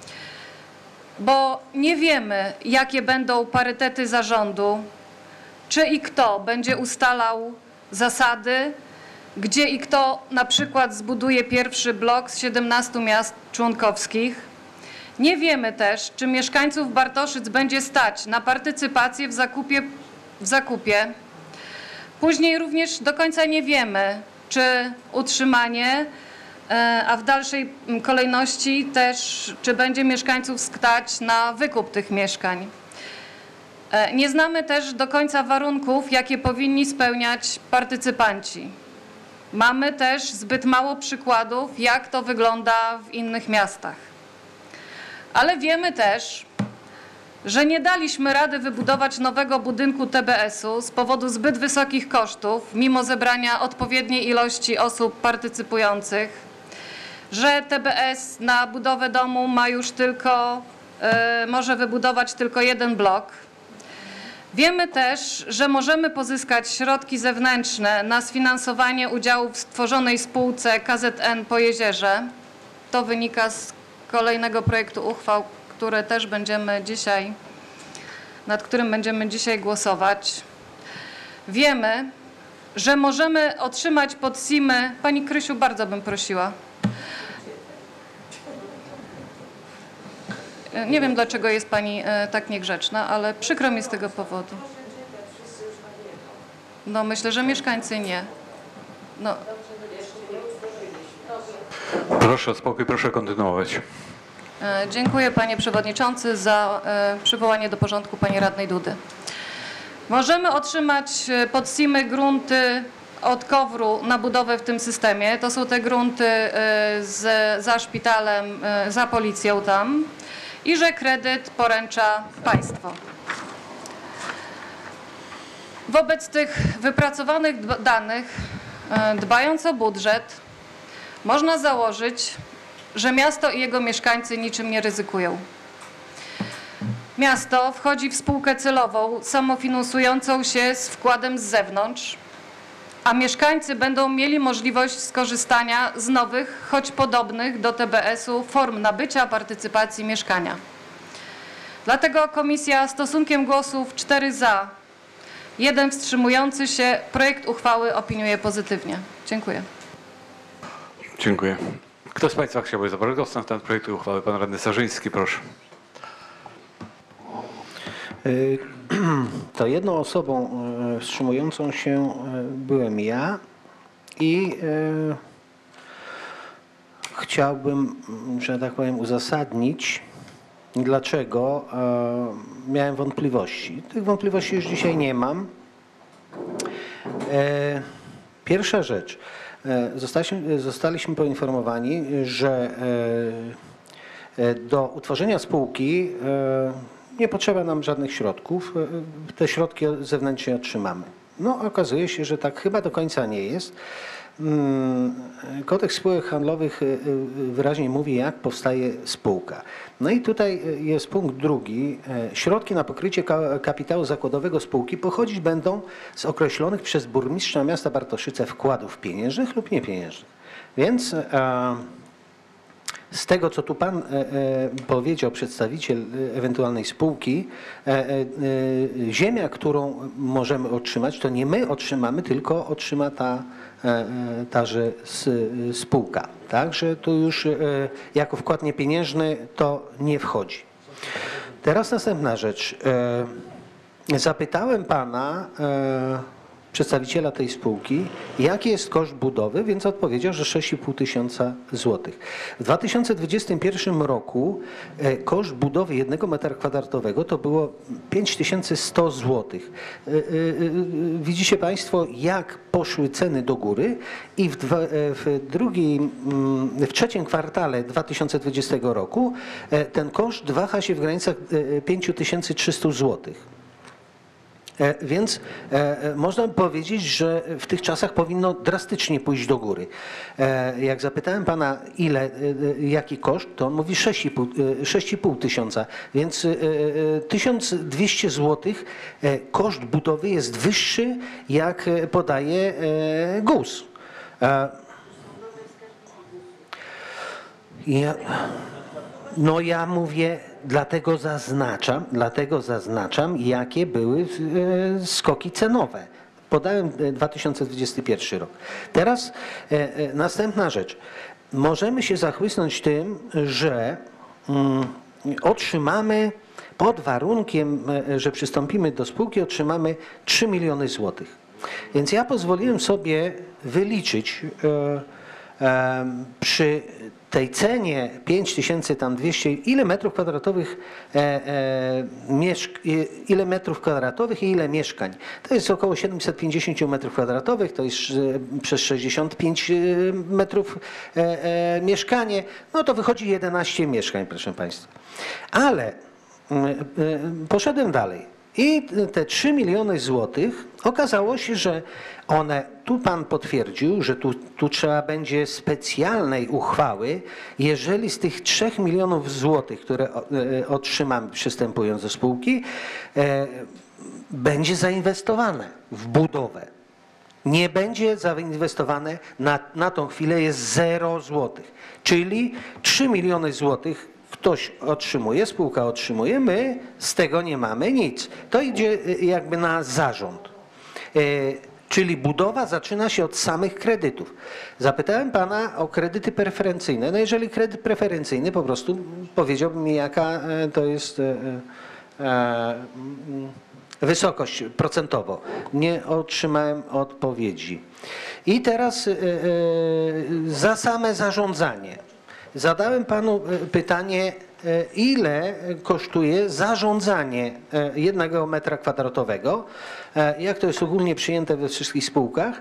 bo nie wiemy, jakie będą parytety zarządu, czy i kto będzie ustalał zasady, gdzie i kto na przykład zbuduje pierwszy blok z siedemnastu miast członkowskich. Nie wiemy też, czy mieszkańców Bartoszyc będzie stać na partycypację w zakupie, w zakupie. Później również do końca nie wiemy, czy utrzymanie, a w dalszej kolejności też, czy będzie mieszkańców stać na wykup tych mieszkań. Nie znamy też do końca warunków, jakie powinni spełniać partycypanci. Mamy też zbyt mało przykładów, jak to wygląda w innych miastach. Ale wiemy też, że nie daliśmy rady wybudować nowego budynku T B S-u z powodu zbyt wysokich kosztów, mimo zebrania odpowiedniej ilości osób partycypujących, że T B S na budowę domu ma już tylko, y, może wybudować tylko jeden blok. Wiemy też, że możemy pozyskać środki zewnętrzne na sfinansowanie udziału w stworzonej spółce K Z N Pojezierze. To wynika z kolejnego projektu uchwał, które też będziemy dzisiaj, nad którym będziemy dzisiaj głosować. Wiemy, że możemy otrzymać pod S I M-y, pani Krysiu, bardzo bym prosiła. Nie wiem, dlaczego jest pani tak niegrzeczna, ale przykro mi z tego powodu. No myślę, że mieszkańcy nie. No. Proszę o spokój, proszę kontynuować. Dziękuję, panie przewodniczący, za przywołanie do porządku pani radnej Dudy. Możemy otrzymać pod S I M-y grunty od KOWR-u na budowę w tym systemie. To są te grunty z, za szpitalem, za policją tam. I że kredyt poręcza państwo. Wobec tych wypracowanych danych, dbając o budżet, można założyć, że miasto i jego mieszkańcy niczym nie ryzykują. Miasto wchodzi w spółkę celową, samofinansującą się z wkładem z zewnątrz, a mieszkańcy będą mieli możliwość skorzystania z nowych, choć podobnych do T B S-u, form nabycia, partycypacji mieszkania. Dlatego komisja stosunkiem głosów cztery za, jeden wstrzymujący się, projekt uchwały opiniuje pozytywnie. Dziękuję. Dziękuję. Kto z państwa chciałby zabrać głos na ten projekt uchwały? Pan radny Sarzyński, proszę. To jedną osobą wstrzymującą się byłem ja i chciałbym, że tak powiem, uzasadnić, dlaczego miałem wątpliwości. Tych wątpliwości już dzisiaj nie mam. Pierwsza rzecz. Zostaliśmy, zostaliśmy poinformowani, że do utworzenia spółki nie potrzeba nam żadnych środków. Te środki zewnętrznie otrzymamy. No okazuje się, że tak chyba do końca nie jest, Kodeks spółek handlowych wyraźnie mówi, jak powstaje spółka. No i tutaj jest punkt drugi. Środki na pokrycie kapitału zakładowego spółki pochodzić będą z określonych przez burmistrza miasta Bartoszyce wkładów pieniężnych lub niepieniężnych. Więc z tego, co tu pan powiedział, przedstawiciel ewentualnej spółki, ziemia, którą możemy otrzymać, to nie my otrzymamy, tylko otrzyma ta taże spółka. Także tu już jako wkład niepieniężny to nie wchodzi. Teraz następna rzecz. Zapytałem pana, przedstawiciela tej spółki, jaki jest koszt budowy, więc odpowiedział, że sześć i pół tysiąca złotych. W dwa tysiące dwudziestym pierwszym roku koszt budowy jednego metra kwadratowego to było pięć tysięcy sto złotych. Widzicie państwo, jak poszły ceny do góry i w, dwa, w, drugim, w trzecim kwartale dwa tysiące dwudziestego roku ten koszt waha się w granicach pięć tysięcy trzysta złotych. Więc e, można powiedzieć, że w tych czasach powinno drastycznie pójść do góry. E, jak zapytałem pana, ile, e, jaki koszt, to on mówi sześć i pół tysiąca, więc e, tysiąc dwieście złotych e, koszt budowy jest wyższy, jak podaje e, G U S. E, ja, no ja mówię, dlatego zaznaczam, dlatego zaznaczam, jakie były skoki cenowe. Podałem dwa tysiące dwudziesty pierwszy rok. Teraz e, następna rzecz. Możemy się zachłysnąć tym, że mm, otrzymamy pod warunkiem, że przystąpimy do spółki, otrzymamy trzy miliony złotych. Więc ja pozwoliłem sobie wyliczyć e, e, przy tej cenie pięć tysięcy dwieście, ile metrów kwadratowych, e, e, mieszk, ile metrów kwadratowych i ile mieszkań. To jest około siedemset pięćdziesiąt metrów kwadratowych, to jest e, przez sześćdziesiąt pięć metrów e, e, mieszkanie, no to wychodzi jedenaście mieszkań, proszę państwa. Ale e, e, poszedłem dalej. I te trzy miliony złotych okazało się, że one, tu pan potwierdził, że tu, tu trzeba będzie specjalnej uchwały, jeżeli z tych trzech milionów złotych, które otrzymamy przystępując do spółki, e, będzie zainwestowane w budowę. Nie będzie zainwestowane, na, na tą chwilę jest zero złotych, czyli trzy miliony złotych ktoś otrzymuje, spółka otrzymuje, my z tego nie mamy nic. To idzie jakby na zarząd. E, czyli budowa zaczyna się od samych kredytów. Zapytałem pana o kredyty preferencyjne. No jeżeli kredyt preferencyjny, po prostu powiedziałbym mi, jaka to jest e, e, wysokość procentowo. Nie otrzymałem odpowiedzi. I teraz e, e, za same zarządzanie. Zadałem panu pytanie, ile kosztuje zarządzanie jednego metra kwadratowego, jak to jest ogólnie przyjęte we wszystkich spółkach.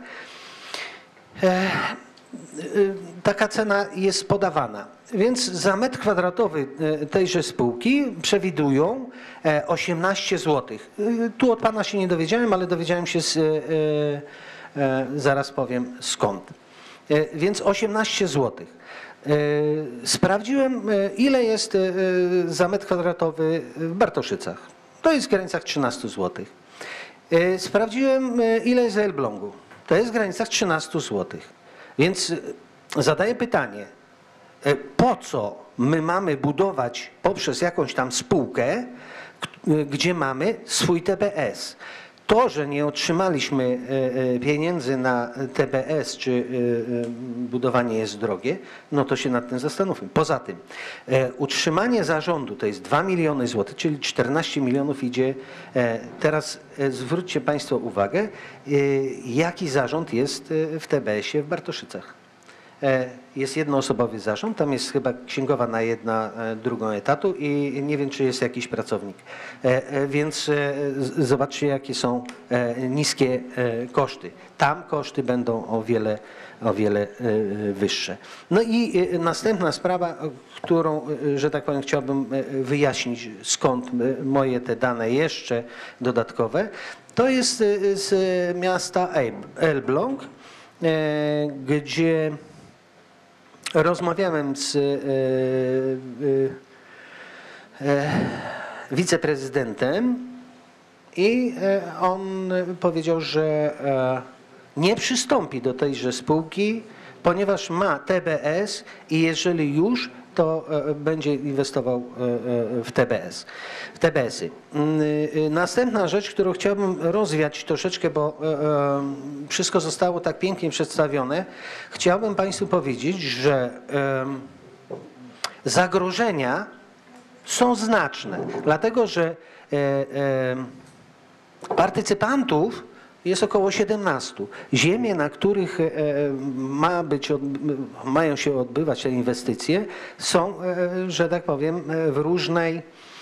Taka cena jest podawana. Więc za metr kwadratowy tejże spółki przewidują osiemnaście złotych. Tu od pana się nie dowiedziałem, ale dowiedziałem się, z, zaraz powiem skąd. Więc osiemnaście złotych. Sprawdziłem, ile jest za metr kwadratowy w Bartoszycach. To jest w granicach trzynaście złotych. Sprawdziłem, ile jest w Elblągu. To jest w granicach trzynaście złotych. Więc zadaję pytanie, po co my mamy budować poprzez jakąś tam spółkę, gdzie mamy swój T B S? To, że nie otrzymaliśmy pieniędzy na T B S, czy budowanie jest drogie, no to się nad tym zastanówmy. Poza tym utrzymanie zarządu to jest dwa miliony złotych, czyli czternaście milionów idzie. Teraz zwróćcie państwo uwagę, jaki zarząd jest w T B S-ie w Bartoszycach. Jest jednoosobowy zarząd, tam jest chyba księgowa na jedna, drugą etatu i nie wiem, czy jest jakiś pracownik. Więc zobaczcie, jakie są niskie koszty. Tam koszty będą o wiele, o wiele wyższe. No i następna sprawa, którą, że tak powiem, chciałbym wyjaśnić, skąd moje te dane jeszcze dodatkowe, to jest z miasta Elbląg. gdzie rozmawiałem z wiceprezydentem i on powiedział, że nie przystąpi do tejże spółki, ponieważ ma T B S i jeżeli już, to będzie inwestował w T B S, w T B S-y. Następna rzecz, którą chciałbym rozwiać troszeczkę, bo wszystko zostało tak pięknie przedstawione. Chciałbym Państwu powiedzieć, że zagrożenia są znaczne, dlatego że partycypantów jest około siedemnastu. Ziemie, na których ma być, mają się odbywać te inwestycje, są, że tak powiem, w różnej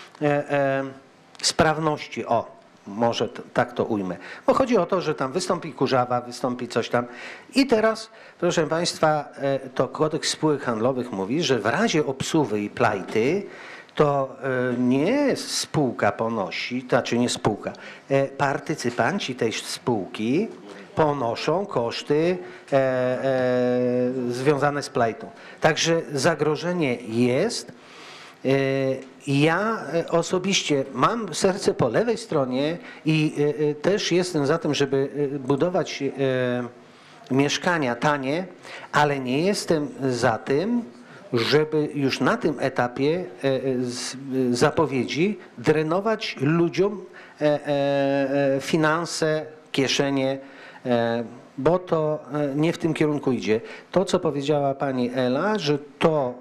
sprawności. O, może tak to ujmę. Bo chodzi o to, że tam wystąpi kurzawa, wystąpi coś tam. I teraz, proszę Państwa, to kodeks spółek handlowych mówi, że w razie obsuwy i plajty to nie spółka ponosi, to znaczy nie spółka, partycypanci tej spółki ponoszą koszty e, e, związane z plajtą. Także zagrożenie jest. E, ja osobiście mam serce po lewej stronie i e, też jestem za tym, żeby budować e, mieszkania tanie, ale nie jestem za tym, żeby już na tym etapie zapowiedzi drenować ludziom finanse, kieszenie, bo to nie w tym kierunku idzie. To, co powiedziała pani Ela, że to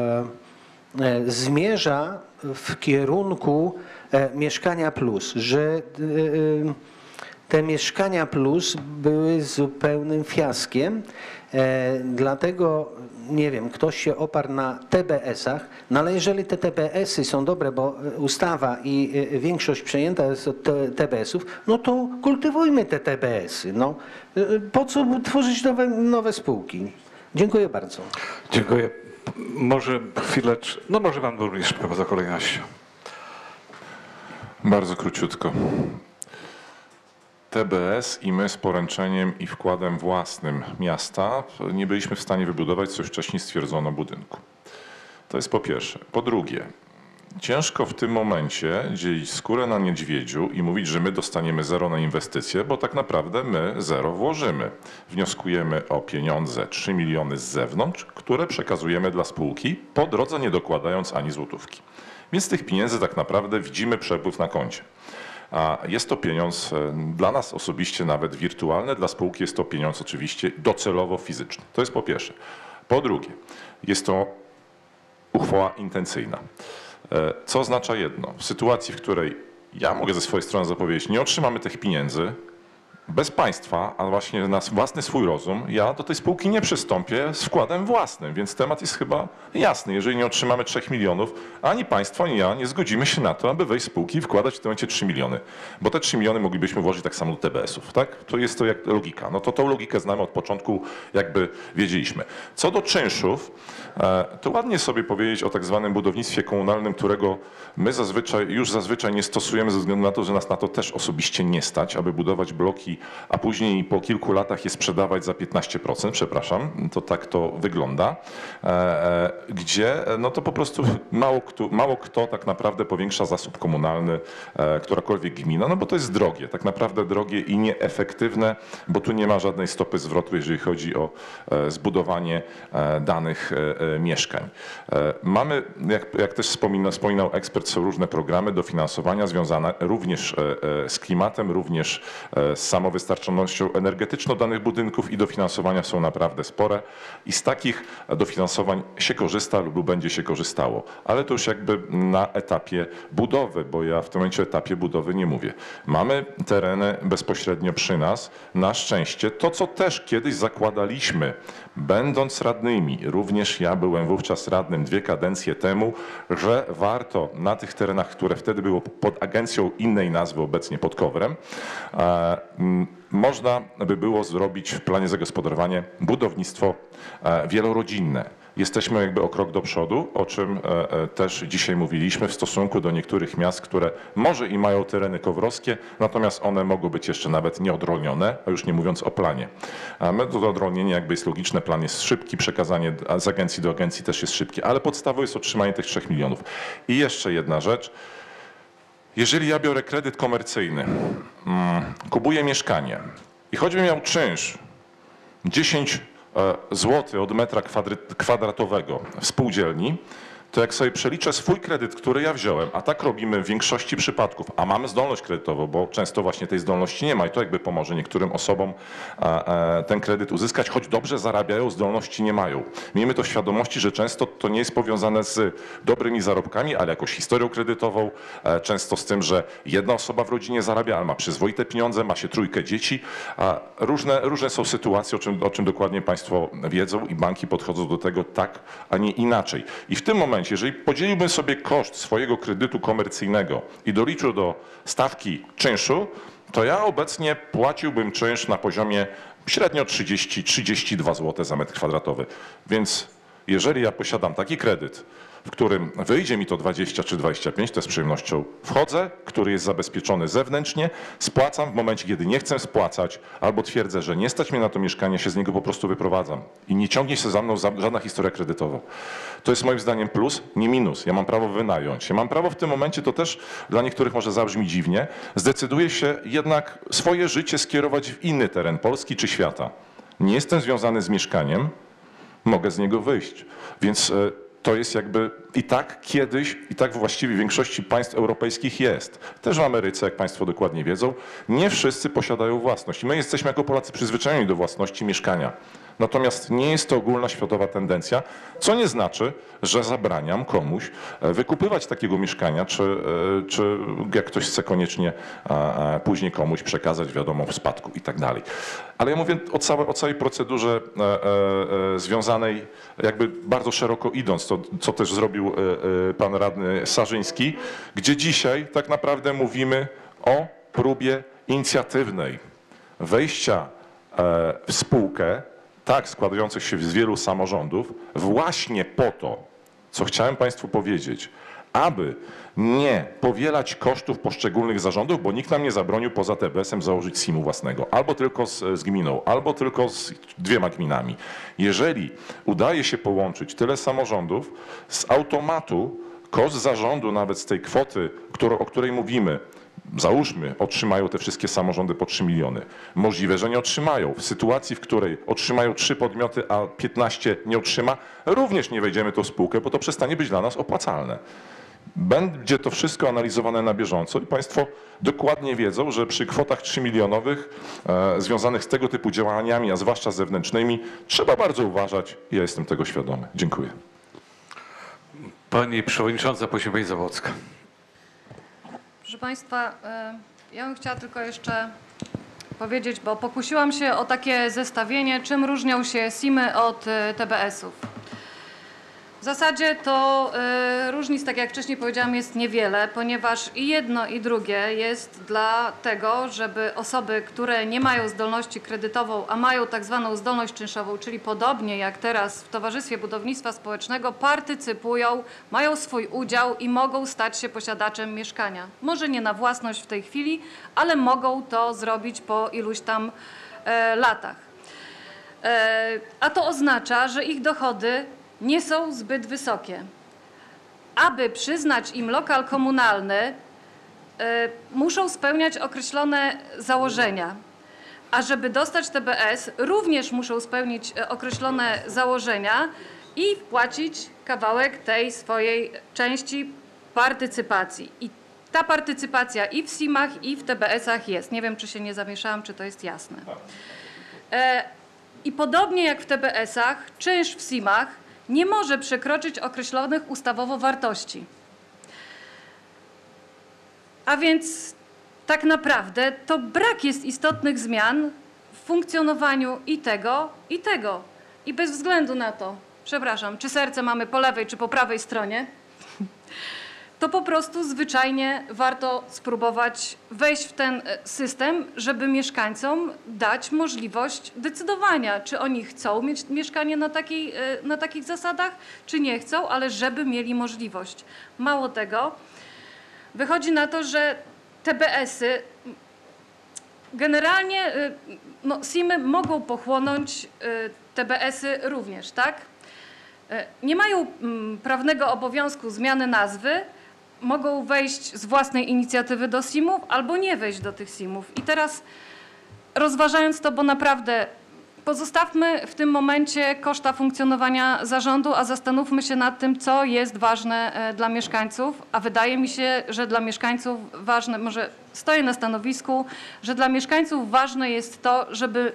zmierza w kierunku mieszkania plus, że te mieszkania plus były zupełnym fiaskiem, dlatego nie wiem, ktoś się oparł na T B S-ach, no ale jeżeli te T B S-y są dobre, bo ustawa i większość przejęta jest od T B S-ów, no to kultywujmy te T B S-y. No. Po co tworzyć nowe, nowe spółki? Dziękuję bardzo. Dziękuję. Może chwilę, no może pan burmistrz poza kolejnością. Bardzo króciutko. T B S i my z poręczeniem i wkładem własnym miasta nie byliśmy w stanie wybudować, co już wcześniej stwierdzono, budynku. To jest po pierwsze. Po drugie, ciężko w tym momencie dzielić skórę na niedźwiedziu i mówić, że my dostaniemy zero na inwestycje, bo tak naprawdę my zero włożymy. Wnioskujemy o pieniądze trzy miliony z zewnątrz, które przekazujemy dla spółki, po drodze nie dokładając ani złotówki. Więc z tych pieniędzy tak naprawdę widzimy przepływ na koncie. A jest to pieniądz dla nas osobiście nawet wirtualny, dla spółki jest to pieniądz oczywiście docelowo fizyczny. To jest po pierwsze. Po drugie, jest to uchwała intencyjna. Co oznacza jedno? W sytuacji, w której ja mogę ze swojej strony zapowiedzieć, nie otrzymamy tych pieniędzy, bez państwa, a właśnie na własny swój rozum, ja do tej spółki nie przystąpię z wkładem własnym, więc temat jest chyba jasny. Jeżeli nie otrzymamy trzech milionów, ani państwo, ani ja nie zgodzimy się na to, aby wejść w spółki i wkładać w tym momencie trzy miliony. Bo te trzy miliony moglibyśmy włożyć tak samo do T B S-ów, tak? To jest to jak logika. No to tą logikę znamy od początku, jakby wiedzieliśmy. Co do czynszów, to ładnie sobie powiedzieć o tak zwanym budownictwie komunalnym, którego my zazwyczaj, już zazwyczaj nie stosujemy ze względu na to, że nas na to też osobiście nie stać, aby budować bloki, a później po kilku latach je sprzedawać za piętnaście procent, przepraszam, to tak to wygląda, gdzie no to po prostu mało kto, mało kto tak naprawdę powiększa zasób komunalny, którakolwiek gmina, no bo to jest drogie, tak naprawdę drogie i nieefektywne, bo tu nie ma żadnej stopy zwrotu, jeżeli chodzi o zbudowanie danych mieszkań. Mamy, jak, jak też wspomina, wspominał ekspert, są różne programy dofinansowania związane również z klimatem, również z samowystarczalnością energetyczną danych budynków i dofinansowania są naprawdę spore i z takich dofinansowań się korzysta lub będzie się korzystało, ale to już jakby na etapie budowy, bo ja w tym momencie o etapie budowy nie mówię. Mamy tereny bezpośrednio przy nas, na szczęście, to co też kiedyś zakładaliśmy, będąc radnymi, również ja byłem wówczas radnym dwie kadencje temu, że warto na tych terenach, które wtedy było pod agencją innej nazwy, obecnie pod Kowrem, można by było zrobić w planie zagospodarowania budownictwo wielorodzinne. jesteśmy jakby o krok do przodu, o czym e, e, też dzisiaj mówiliśmy w stosunku do niektórych miast, które może i mają tereny kowrowskie, natomiast one mogą być jeszcze nawet nieodrolnione, a już nie mówiąc o planie. A my to odrolnienie jakby jest logiczne, plan jest szybki, przekazanie z agencji do agencji też jest szybkie, ale podstawą jest otrzymanie tych trzech milionów. I jeszcze jedna rzecz. Jeżeli ja biorę kredyt komercyjny, mm, kupuję mieszkanie i choćbym miał czynsz dziesięć złotych od metra kwadratowego w spółdzielni, to jak sobie przeliczę swój kredyt, który ja wziąłem, a tak robimy w większości przypadków, a mamy zdolność kredytową, bo często właśnie tej zdolności nie ma i to jakby pomoże niektórym osobom ten kredyt uzyskać, choć dobrze zarabiają, zdolności nie mają. Miejmy to w świadomości, że często to nie jest powiązane z dobrymi zarobkami, ale jakąś historią kredytową, często z tym, że jedna osoba w rodzinie zarabia, ale ma przyzwoite pieniądze, ma się trójkę dzieci. Różne, różne są sytuacje, o czym, o czym dokładnie Państwo wiedzą i banki podchodzą do tego tak, a nie inaczej. I w tym momencie, jeżeli podzieliłbym sobie koszt swojego kredytu komercyjnego i doliczył do stawki czynszu, to ja obecnie płaciłbym czynsz na poziomie średnio trzydzieści do trzydziestu dwóch złotych za metr kwadratowy. Więc jeżeli ja posiadam taki kredyt, w którym wyjdzie mi to dwadzieścia czy dwadzieścia pięć, to z przyjemnością wchodzę, który jest zabezpieczony zewnętrznie, spłacam w momencie, kiedy nie chcę spłacać, albo twierdzę, że nie stać mnie na to mieszkanie, się z niego po prostu wyprowadzam. I nie ciągnie się za mną żadna historia kredytowa. To jest moim zdaniem plus, nie minus. Ja mam prawo wynająć. Ja mam prawo w tym momencie, to też dla niektórych może zabrzmi dziwnie, zdecyduję się jednak swoje życie skierować w inny teren Polski czy świata. Nie jestem związany z mieszkaniem, mogę z niego wyjść. Więc to jest jakby i tak kiedyś, i tak właściwie w większości państw europejskich jest. Też w Ameryce, jak Państwo dokładnie wiedzą, nie wszyscy posiadają własność. I my jesteśmy jako Polacy przyzwyczajeni do własności mieszkania. Natomiast nie jest to ogólna światowa tendencja, co nie znaczy, że zabraniam komuś wykupywać takiego mieszkania, czy, czy jak ktoś chce koniecznie później komuś przekazać, wiadomo, w spadku i tak dalej. Ale ja mówię o całej, o całej procedurze związanej jakby bardzo szeroko idąc, to, co też zrobił pan radny Sarzyński, gdzie dzisiaj tak naprawdę mówimy o próbie inicjatywnej wejścia w spółkę, tak, składających się z wielu samorządów, właśnie po to, co chciałem Państwu powiedzieć, aby nie powielać kosztów poszczególnych zarządów, bo nikt nam nie zabronił poza T B S-em założyć S I M-u własnego, albo tylko z, z gminą, albo tylko z dwiema gminami. Jeżeli udaje się połączyć tyle samorządów, z automatu koszt zarządu nawet z tej kwoty, którą, o której mówimy, załóżmy, otrzymają te wszystkie samorządy po trzy miliony. Możliwe, że nie otrzymają. W sytuacji, w której otrzymają trzy podmioty, a piętnaście nie otrzyma, również nie wejdziemy w tą spółkę, bo to przestanie być dla nas opłacalne. Będzie to wszystko analizowane na bieżąco i Państwo dokładnie wiedzą, że przy kwotach trzymilionowych e, związanych z tego typu działaniami, a zwłaszcza zewnętrznymi, trzeba bardzo uważać i ja jestem tego świadomy. Dziękuję. Pani Przewodnicząca Posiewicz-Zawocka. Proszę Państwa, ja bym chciała tylko jeszcze powiedzieć, bo pokusiłam się o takie zestawienie, czym różnią się S I M-y od T B S-ów. W zasadzie to różnic, tak jak wcześniej powiedziałam, jest niewiele, ponieważ i jedno i drugie jest dla tego, żeby osoby, które nie mają zdolności kredytową, a mają tak zwaną zdolność czynszową, czyli podobnie jak teraz w Towarzystwie Budownictwa Społecznego, partycypują, mają swój udział i mogą stać się posiadaczem mieszkania. Może nie na własność w tej chwili, ale mogą to zrobić po iluś tam e, latach. E, a to oznacza, że ich dochody nie są zbyt wysokie. Aby przyznać im lokal komunalny, y, muszą spełniać określone założenia. A żeby dostać T B S, również muszą spełnić określone założenia i wpłacić kawałek tej swojej części partycypacji. I ta partycypacja i w S I M-ach, i w T B S-ach jest. Nie wiem, czy się nie zamieszałam, czy to jest jasne. E, I podobnie jak w T B S-ach, czynsz w S I M-ach nie może przekroczyć określonych ustawowo wartości. A więc tak naprawdę to brak jest istotnych zmian w funkcjonowaniu i tego, i tego. I bez względu na to, przepraszam, czy serce mamy po lewej, czy po prawej stronie, to po prostu zwyczajnie warto spróbować wejść w ten system, żeby mieszkańcom dać możliwość decydowania, czy oni chcą mieć mieszkanie na, takiej, na takich zasadach, czy nie chcą, ale żeby mieli możliwość. Mało tego, wychodzi na to, że T B S-y generalnie, no, S I M-y mogą pochłonąć T B S-y również, tak? Nie mają prawnego obowiązku zmiany nazwy, mogą wejść z własnej inicjatywy do S I M-ów albo nie wejść do tych S I M-ów. I teraz rozważając to, bo naprawdę pozostawmy w tym momencie koszta funkcjonowania zarządu, a zastanówmy się nad tym, co jest ważne dla mieszkańców, a wydaje mi się, że dla mieszkańców ważne, może stoję na stanowisku, że dla mieszkańców ważne jest to, żeby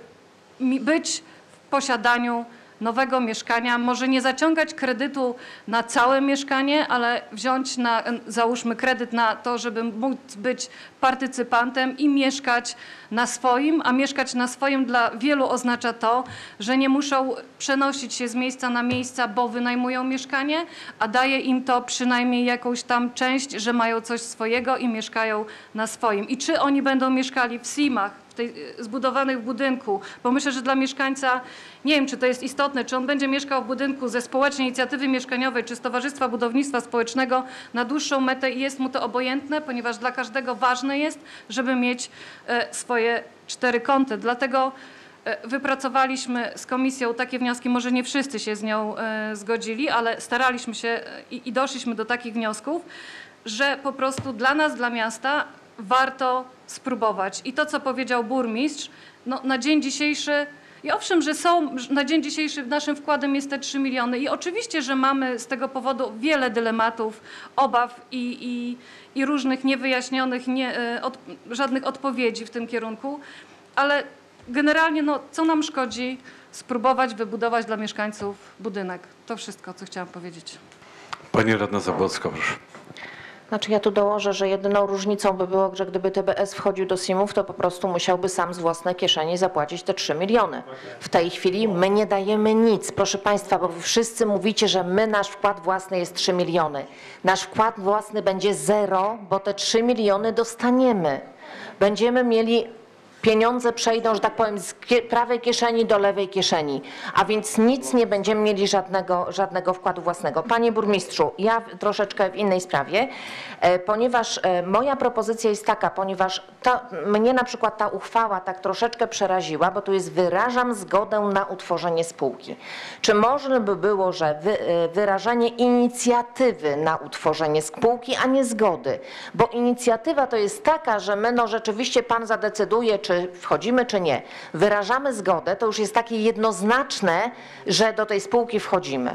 być w posiadaniu nowego mieszkania, może nie zaciągać kredytu na całe mieszkanie, ale wziąć na, załóżmy kredyt na to, żeby móc być partycypantem i mieszkać na swoim, a mieszkać na swoim dla wielu oznacza to, że nie muszą przenosić się z miejsca na miejsca, bo wynajmują mieszkanie, a daje im to przynajmniej jakąś tam część, że mają coś swojego i mieszkają na swoim. I czy oni będą mieszkali w S I M-ach, w tej, zbudowanych w budynku, bo myślę, że dla mieszkańca, nie wiem, czy to jest istotne, czy on będzie mieszkał w budynku ze społecznej inicjatywy mieszkaniowej, czy z Towarzystwa Budownictwa Społecznego na dłuższą metę i jest mu to obojętne, ponieważ dla każdego ważne jest, żeby mieć e, swoje cztery kąty. Dlatego e, wypracowaliśmy z komisją takie wnioski, może nie wszyscy się z nią e, zgodzili, ale staraliśmy się i, i doszliśmy do takich wniosków, że po prostu dla nas, dla miasta warto spróbować. I to, co powiedział burmistrz, no, na dzień dzisiejszy, i owszem, że są, na dzień dzisiejszy naszym wkładem jest te trzy miliony i oczywiście, że mamy z tego powodu wiele dylematów, obaw i, i, i różnych niewyjaśnionych, nie, od, żadnych odpowiedzi w tym kierunku, ale generalnie no, co nam szkodzi spróbować wybudować dla mieszkańców budynek. To wszystko, co chciałam powiedzieć. Pani radna Zabłocka, proszę. Znaczy ja tu dołożę, że jedyną różnicą by było, że gdyby T B S wchodził do S I M-ów, to po prostu musiałby sam z własnej kieszeni zapłacić te trzy miliony. W tej chwili my nie dajemy nic, proszę Państwa, bo wy wszyscy mówicie, że my, nasz wkład własny jest trzy miliony. Nasz wkład własny będzie zero, bo te trzy miliony dostaniemy. Będziemy mieli... Pieniądze przejdą, że tak powiem, z prawej kieszeni do lewej kieszeni, a więc nic nie będziemy mieli żadnego, żadnego wkładu własnego. Panie burmistrzu, ja troszeczkę w innej sprawie, ponieważ moja propozycja jest taka, ponieważ ta, mnie na przykład ta uchwała tak troszeczkę przeraziła, bo tu jest wyrażam zgodę na utworzenie spółki. Czy można by było, że wy, wyrażenie inicjatywy na utworzenie spółki, a nie zgody? Bo inicjatywa to jest taka, że my no rzeczywiście pan zadecyduje, czy czy wchodzimy, czy nie, wyrażamy zgodę, to już jest takie jednoznaczne, że do tej spółki wchodzimy.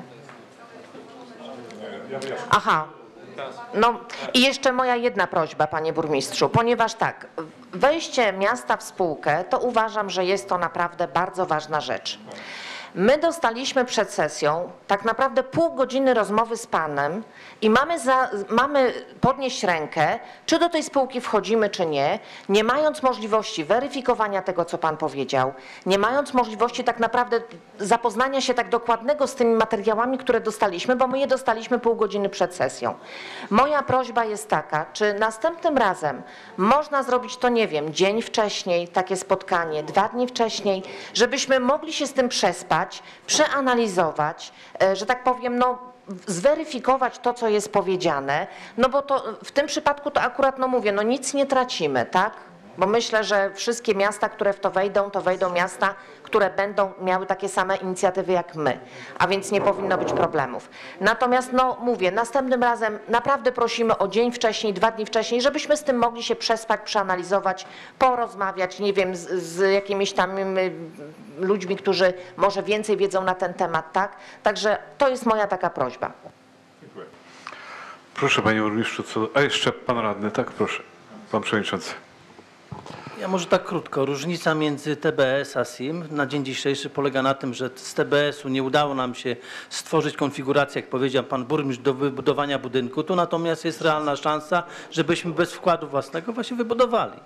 Aha. No i jeszcze moja jedna prośba, panie burmistrzu, ponieważ tak, wejście miasta w spółkę, to uważam, że jest to naprawdę bardzo ważna rzecz. My dostaliśmy przed sesją tak naprawdę pół godziny rozmowy z panem i mamy, za, mamy podnieść rękę, czy do tej spółki wchodzimy, czy nie, nie mając możliwości weryfikowania tego, co pan powiedział, nie mając możliwości tak naprawdę zapoznania się tak dokładnego z tymi materiałami, które dostaliśmy, bo my je dostaliśmy pół godziny przed sesją. Moja prośba jest taka, czy następnym razem można zrobić to, nie wiem, dzień wcześniej, takie spotkanie, dwa dni wcześniej, żebyśmy mogli się z tym przespać, przeanalizować, że tak powiem, no zweryfikować to, co jest powiedziane, no bo to w tym przypadku to akurat, no mówię, no nic nie tracimy, tak? Bo myślę, że wszystkie miasta, które w to wejdą, to wejdą miasta, które będą miały takie same inicjatywy jak my, a więc nie powinno być problemów. Natomiast, no mówię, następnym razem naprawdę prosimy o dzień wcześniej, dwa dni wcześniej, żebyśmy z tym mogli się przespać, przeanalizować, porozmawiać, nie wiem, z, z jakimiś tam ludźmi, którzy może więcej wiedzą na ten temat, tak? Także to jest moja taka prośba. Dziękuję. Proszę panie burmistrzu, co... a jeszcze pan radny, tak? Proszę, pan przewodniczący. Ja może tak krótko. Różnica między T B S a S I M na dzień dzisiejszy polega na tym, że z T B S u nie udało nam się stworzyć konfiguracji, jak powiedział pan burmistrz, do wybudowania budynku. Tu natomiast jest realna szansa, żebyśmy bez wkładu własnego właśnie wybudowali.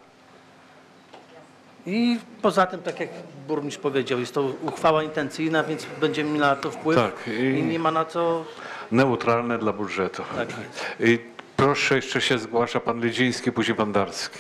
I poza tym, tak jak burmistrz powiedział, jest to uchwała intencyjna, więc będziemy mieli na to wpływ tak, i... i nie ma na co... Neutralne dla budżetu. Tak jest. I Proszę, jeszcze się zgłasza pan Lidziński, później pan Darski.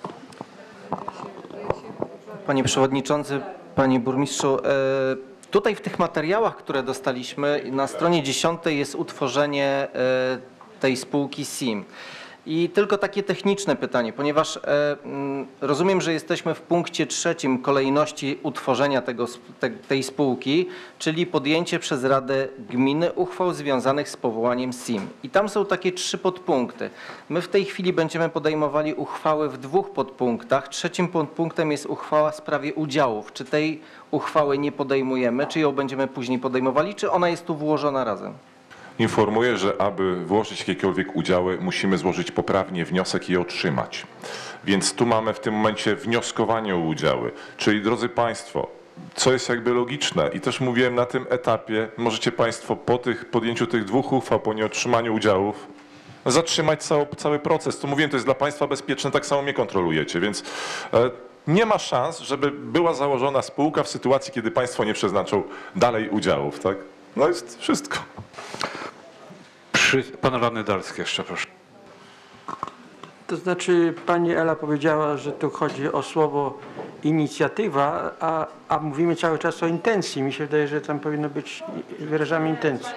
Panie Przewodniczący, Panie Burmistrzu, e, tutaj w tych materiałach, które dostaliśmy, na stronie dziesiątej jest utworzenie e, tej spółki S I M. I tylko takie techniczne pytanie, ponieważ e, m, rozumiem, że jesteśmy w punkcie trzecim kolejności utworzenia tego, te, tej spółki, czyli podjęcie przez Radę Gminy uchwał związanych z powołaniem S I M. I tam są takie trzy podpunkty. My w tej chwili będziemy podejmowali uchwały w dwóch podpunktach. Trzecim podpunktem jest uchwała w sprawie udziałów. Czy tej uchwały nie podejmujemy, czy ją będziemy później podejmowali, czy ona jest tu włożona razem? Informuję, że aby włożyć jakiekolwiek udziały, musimy złożyć poprawnie wniosek i je otrzymać. Więc tu mamy w tym momencie wnioskowanie o udziały. Czyli drodzy Państwo, co jest jakby logiczne i też mówiłem na tym etapie, możecie Państwo po tych, podjęciu tych dwóch uchwał, po nieotrzymaniu udziałów, zatrzymać cały, cały proces. To mówiłem, to jest dla Państwa bezpieczne, tak samo mnie kontrolujecie, więc e, nie ma szans, żeby była założona spółka w sytuacji, kiedy Państwo nie przeznaczą dalej udziałów, tak? No jest wszystko. Przy, pan radny Darski jeszcze, proszę. To znaczy pani Ela powiedziała, że tu chodzi o słowo inicjatywa, a, a mówimy cały czas o intencji. Mi się wydaje, że tam powinno być, wyrażamy intencję.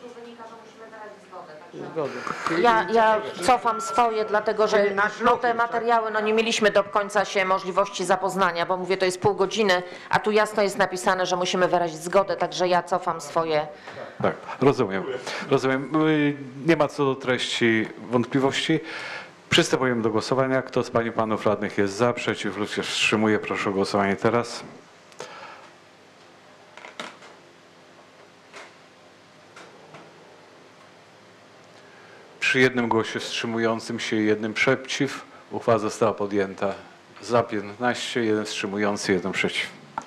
Ja, ja cofam swoje, dlatego że no, te materiały, no nie mieliśmy do końca się możliwości zapoznania, bo mówię, to jest pół godziny, a tu jasno jest napisane, że musimy wyrazić zgodę, także ja cofam swoje. Tak, rozumiem. Rozumiem. Nie ma co do treści wątpliwości. Przystępujemy do głosowania. Kto z pań i panów radnych jest za, przeciw lub się wstrzymuje? Proszę o głosowanie teraz. Przy jednym głosie wstrzymującym się i jednym przeciw uchwała została podjęta. Za piętnaście, jeden wstrzymujący, jeden przeciw.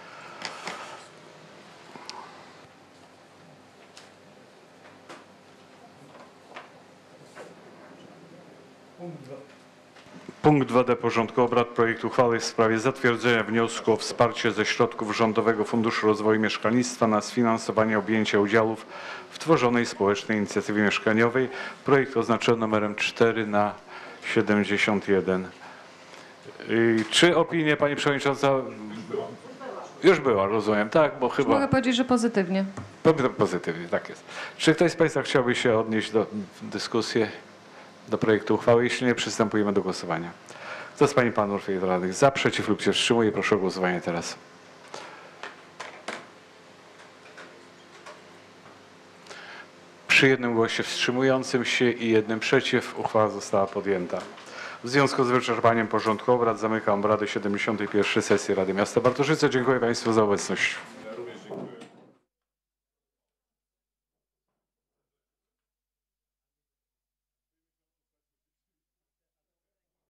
Punkt dwa d porządku obrad. Projekt uchwały w sprawie zatwierdzenia wniosku o wsparcie ze środków Rządowego Funduszu Rozwoju Mieszkalnictwa na sfinansowanie objęcia udziałów w tworzonej społecznej inicjatywie mieszkaniowej. Projekt oznaczony numerem cztery na siedemdziesiąt jeden. Czy opinie pani przewodnicząca już była, rozumiem, tak? Bo chyba... Mogę powiedzieć, że pozytywnie. Pozytywnie, tak jest. Czy ktoś z Państwa chciałby się odnieść do dyskusji, do projektu uchwały? Jeśli nie, przystępujemy do głosowania. Kto z Pań i Panów radnych za, przeciw lub się wstrzymuje? Proszę o głosowanie teraz. Przy jednym głosie wstrzymującym się i jednym przeciw uchwała została podjęta. W związku z wyczerpaniem porządku obrad zamykam obrady siedemdziesiątej pierwszej sesji Rady Miasta Bartoszyce. Dziękuję Państwu za obecność.